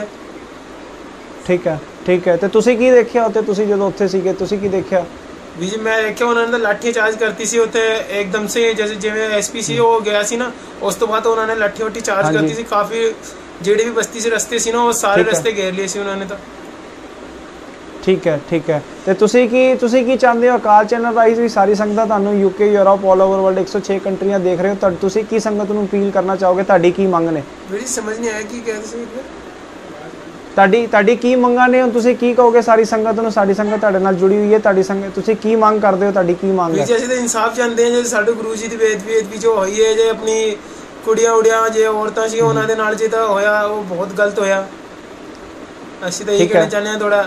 ਠੀਕ ਹੈ ਠੀਕ ਹੈ। ਤੇ ਤੁਸੀਂ ਕੀ ਦੇਖਿਆ ਉੱਥੇ? ਤੁਸੀਂ ਜਦੋਂ ਉੱਥੇ ਸੀਗੇ ਤੁਸੀਂ ਕੀ ਦੇਖਿਆ? ਵੀਰ ਜੀ ਮੈਂ ਦੇਖਿਆ ਉਹਨਾਂ ਨੇ ਲਾਠੀਆਂ ਚਾਰਜ ਕਰਤੀ ਸੀ ਉੱਥੇ ਇੱਕਦਮ ਸੇ, ਜੈਸੇ ਜਿਵੇਂ ਐਸਪੀ ਸੀ ਉਹ ਗਿਆ ਸੀ ਨਾ, ਉਸ ਤੋਂ ਬਾਅਦ ਉਹਨਾਂ ਨੇ ਲਾਠੀ ਵਾਠੀ ਚਾਰਜ ਕਰਤੀ ਸੀ। ਕਾਫੀ ਜਿਹੜੀ ਵੀ ਬਸਤੀ ਸੀ ਰਸਤੇ ਸੀ ਨਾ ਉਹ ਸਾਰੇ ਰਸਤੇ ਘੇਰ ਲਏ ਸੀ ਉਹਨਾਂ ਨੇ ਤਾਂ। ਠੀਕ ਹੈ ਠੀਕ ਹੈ। ਤੇ ਤੁਸੀਂ ਕੀ ਤੁਸੀਂ ਕੀ ਚਾਹੁੰਦੇ ਹੋ? ਅਕਾਲ ਚੈਨਲ ਰਾਈਜ਼ ਵੀ ਸਾਰੀ ਸੰਗਤਾਂ ਤੁਹਾਨੂੰ UK, Europe, all over world ਇੱਕ ਸੌ ਛੇ ਕੰਟਰੀਆਂ ਦੇਖ ਰਹੇ ਹੋ, ਤੁਸੀਂ ਕੀ ਸੰਗਤ ਨੂੰ ਅਪੀਲ ਕਰਨਾ ਚਾਹੋਗੇ? ਤੁਹਾਡੀ ਕੀ ਮੰਗ ਨੇ? ਮੇਰੀ ਸਮਝ ਨਹੀਂ ਆਇਆ ਕੀ ਕਹਿ ਰਹੇ ਸੀ। ਤੁਹਾਡੀ ਤੁਹਾਡੀ ਕੀ ਮੰਗਾਂ ਨੇ? ਹੁਣ ਤੁਸੀਂ ਕੀ ਕਹੋਗੇ ਸਾਰੀ ਸੰਗਤ ਨੂੰ? ਸਾਡੀ ਸੰਗਤ ਤੁਹਾਡੇ ਨਾਲ ਜੁੜੀ ਹੋਈ ਹੈ, ਤੁਹਾਡੀ ਸੰਗਤ ਤੁਸੀਂ ਕੀ ਮੰਗ ਕਰਦੇ ਹੋ? ਤੁਹਾਡੀ ਕੀ ਮੰਗ ਹੈ? ਅਸੀਂ ਤਾਂ ਇਨਸਾਫ ਚਾਹੁੰਦੇ ਹਾਂ, ਜੇ ਸਾਡੇ ਗੁਰੂ ਜੀ ਦੀ ਬੇਅਦਬੀ ਜੋ ਹੋਈ ਹੈ, ਜੇ ਆਪਣੀ ਕੁੜੀਆਂ ਉੜੀਆਂ ਜੇ ਔਰਤਾਂ ਸੀ ਉਹਨਾਂ ਦੇ ਨਾਲ ਜੇ ਤਾਂ ਹੋਇਆ ਉਹ ਬਹੁਤ ਗਲਤ ਹੋਇਆ। ਅਸੀਂ ਤਾਂ ਇਹ ਕਹਿਣਾ ਚਾਹੁੰਦੇ ਹਾਂ ਥੋੜਾ।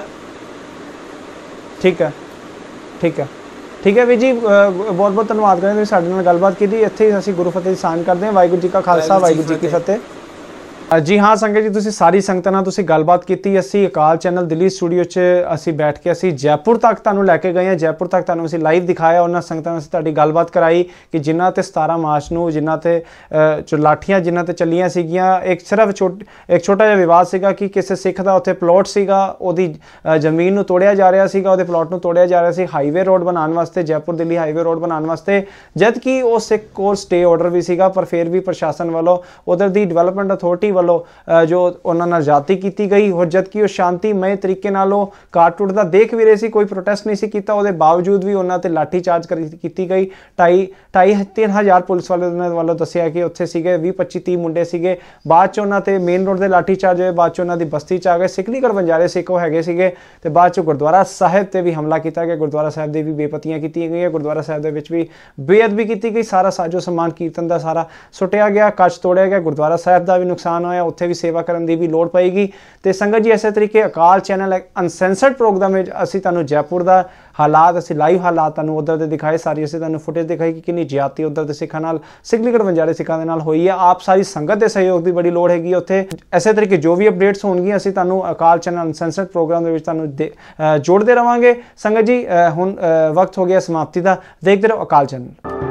ਠੀਕ ਹੈ ਠੀਕ ਹੈ ਠੀਕ ਹੈ ਵੀਰ ਜੀ, ਬਹੁਤ ਬਹੁਤ ਧੰਨਵਾਦ ਕਰਦੇ ਤੁਸੀਂ ਸਾਡੇ ਨਾਲ ਗੱਲਬਾਤ ਕੀਤੀ। ਇੱਥੇ ਹੀ ਅਸੀਂ ਗੁਰੂ ਫਤਿਹ ਦੀ ਸਾਂਝ ਕਰਦੇ ਹਾਂ। ਵਾਹਿਗੁਰੂ ਜੀ ਕਾ ਖਾਲਸਾ, ਵਾਹਿਗੁਰੂ ਜੀ ਕੀ ਫਤਿਹ। ਜੀ ਹਾਂ ਸੰਗਤ ਜੀ, ਤੁਸੀਂ ਸਾਰੀ ਸੰਗਤਾਂ ਨਾਲ ਤੁਸੀਂ ਗੱਲਬਾਤ ਕੀਤੀ। ਅਸੀਂ ਅਕਾਲ ਚੈਨਲ ਦਿੱਲੀ ਸਟੂਡੀਓ 'ਚ ਅਸੀਂ ਬੈਠ ਕੇ ਅਸੀਂ ਜੈਪੁਰ ਤੱਕ ਤੁਹਾਨੂੰ ਲੈ ਕੇ ਗਏ ਹਾਂ। ਜੈਪੁਰ ਤੱਕ ਤੁਹਾਨੂੰ ਅਸੀਂ ਲਾਈਵ ਦਿਖਾਇਆ, ਉਹਨਾਂ ਸੰਗਤਾਂ ਨਾਲ ਅਸੀਂ ਤੁਹਾਡੀ ਗੱਲਬਾਤ ਕਰਾਈ ਕਿ ਜਿਨ੍ਹਾਂ 'ਤੇ ਸਤਾਰਾਂ ਮਾਰਚ ਨੂੰ ਜਿਨ੍ਹਾਂ 'ਤੇ ਲਾਠੀਆਂ ਜਿਨ੍ਹਾਂ 'ਤੇ ਚੱਲੀਆਂ ਸੀਗੀਆਂ। ਇੱਕ ਸਿਰਫ ਛੋਟ ਇੱਕ ਛੋਟਾ ਜਿਹਾ ਵਿਵਾਦ ਸੀਗਾ ਕਿ ਕਿਸੇ ਸਿੱਖ ਦਾ ਉੱਥੇ ਪਲਾਟ ਸੀਗਾ, ਉਹਦੀ ਜ਼ਮੀਨ ਨੂੰ ਤੋੜਿਆ ਜਾ ਰਿਹਾ ਸੀਗਾ, ਉਹਦੇ ਪਲਾਟ ਨੂੰ ਤੋੜਿਆ ਜਾ ਰਿਹਾ ਸੀ ਹਾਈਵੇ ਰੋਡ ਬਣਾਉਣ ਵਾਸਤੇ, ਜੈਪੁਰ ਦਿੱਲੀ ਹਾਈਵੇ ਰੋਡ ਬਣਾਉਣ ਵਾਸਤੇ, ਜਦ ਕਿ ਉਹ ਸਿੱਖ ਕੋਲ ਸਟੇ ਆਰਡਰ ਵੀ ਸੀਗਾ। ਪਰ ਫਿਰ ਵੀ ਪ੍ਰਸ਼ਾਸਨ ਵੱਲੋਂ, ਉਧਰ ਦੀ ਡਿਵੈਲਪਮੈਂਟ ਅਥਾਰਟੀ ਵੱਲੋਂ ਜੋ ਉਹਨਾਂ ਨਾਲ ਜ਼ਿਆਦਤੀ ਕੀਤੀ ਗਈ, ਹੋਰ ਜਦ ਕਿ ਉਹ ਸ਼ਾਂਤੀਮਈ ਤਰੀਕੇ ਨਾਲ ਉਹ ਕਾਰ ਟੁੱਟਦਾ ਦੇਖ ਵੀ ਰਹੇ ਸੀ, ਕੋਈ ਪ੍ਰੋਟੈਸਟ ਨਹੀਂ ਸੀ ਕੀਤਾ, ਉਹਦੇ ਬਾਵਜੂਦ ਵੀ ਉਹਨਾਂ ਤੇ ਲਾਠੀ ਚਾਰਜ ਕੀਤੀ ਗਈ। ਢਾਈ ਢਾਈ ਤਿੰਨ ਹਜ਼ਾਰ ਪੁਲਿਸ ਵਾਲੇ ਉਹਨਾਂ ਵੱਲੋਂ ਦੱਸਿਆ ਕਿ ਉੱਥੇ ਸੀਗੇ ਵੀਹ ਪੱਚੀ ਤੀਹ ਮੁੰਡੇ ਸੀਗੇ। ਬਾਅਦ 'ਚ ਉਹਨਾਂ ਤੇ ਮੇਨ ਰੋਡ ਦੇ ਲਾਠੀ ਚਾਰਜ ਹੋਏ, ਬਾਅਦ 'ਚ ਉਹਨਾਂ ਦੀ ਬਸਤੀ 'ਚ ਆ ਗਏ, ਸਿਕਲੀਗੜ੍ਹ ਬੰਜਾਰੇ ਸਿੱਖ ਉਹ ਹੈਗੇ ਸੀਗੇ, ਤੇ ਬਾਅਦ 'ਚ ਗੁਰਦੁਆਰਾ ਸਾਹਿਬ ਤੇ ਵੀ ਹਮਲਾ ਕੀਤਾ ਗਿਆ। ਗੁਰਦੁਆਰਾ ਸਾਹਿਬ ਦੇ ਵੀ ਬੇਪਤੀਆਂ ਕੀਤੀਆਂ ਗਈਆਂ, ਗੁਰਦੁਆਰਾ ਸਾਹਿਬ ਦੇ ਵਿੱਚ ਵੀ ਬੇਅਦਬੀ ਕੀਤੀ ਗਈ, ਸਾਰਾ ਸਾਜੋ ਸਮਾਨ ਕੀਰਤਨ ਦਾ ਸਾਰਾ ਸੁੱਟਿਆ ਗਿਆ, ਕੱਚ ਤੋੜਿਆ ਗਿਆ, ਗੁਰਦੁਆਰਾ ਸਾਹਿਬ ਦਾ ਵੀ ਨੁਕਸਾਨ ਹੋਇਆ, ਉੱਥੇ ਵੀ ਸੇਵਾ ਕਰਨ ਦੀ ਵੀ ਲੋੜ ਪਏਗੀ। ਤੇ ਸੰਗਤ ਜੀ ਇਸੇ ਤਰੀਕੇ ਅਕਾਲ ਚੈਨਲ ਅਨਸੈਂਸਰਡ ਪ੍ਰੋਗਰਾਮ ਵਿੱਚ ਅਸੀਂ ਤੁਹਾਨੂੰ ਜੈਪੁਰ ਦਾ ਹਾਲਾਤ, ਅਸੀਂ ਲਾਈਵ ਹਾਲਾਤ ਤੁਹਾਨੂੰ ਉੱਧਰ ਦੇ ਦਿਖਾਏ, ਸਾਰੀ ਅਸੀਂ ਤੁਹਾਨੂੰ ਫੁਟੇਜ ਦਿਖਾਈ ਕਿ ਕਿੰਨੀ ਜ਼ਿਆਦਤੀ ਉੱਧਰ ਦੇ ਸਿੱਖਾਂ ਨਾਲ, ਸਿਕਲੀਗੜ੍ਹ ਬੰਜਾਰੇ ਸਿੱਖਾਂ ਦੇ ਨਾਲ ਹੋਈ ਹੈ। ਆਪ ਸਾਰੀ ਸੰਗਤ ਦੇ ਸਹਿਯੋਗ ਦੀ ਬੜੀ ਲੋੜ ਹੈਗੀ ਉੱਥੇ। ਇਸੇ ਤਰੀਕੇ ਜੋ ਵੀ ਅਪਡੇਟਸ ਹੋਣਗੀਆਂ ਅਸੀਂ ਤੁਹਾਨੂੰ ਅਕਾਲ ਚੈਨਲ ਅਨਸੈਂਸਰਡ ਪ੍ਰੋਗਰਾਮ ਦੇ ਵਿੱਚ ਤੁਹਾਨੂੰ ਜੋੜਦੇ ਰਵਾਂਗੇ। ਸੰਗਤ ਜੀ ਹੁਣ ਵਕਤ ਹੋ ਗਿਆ ਸਮਾਪਤੀ ਦਾ, ਦੇਖਦੇ ਰਹੋ ਅਕਾਲ ਚੈਨਲ।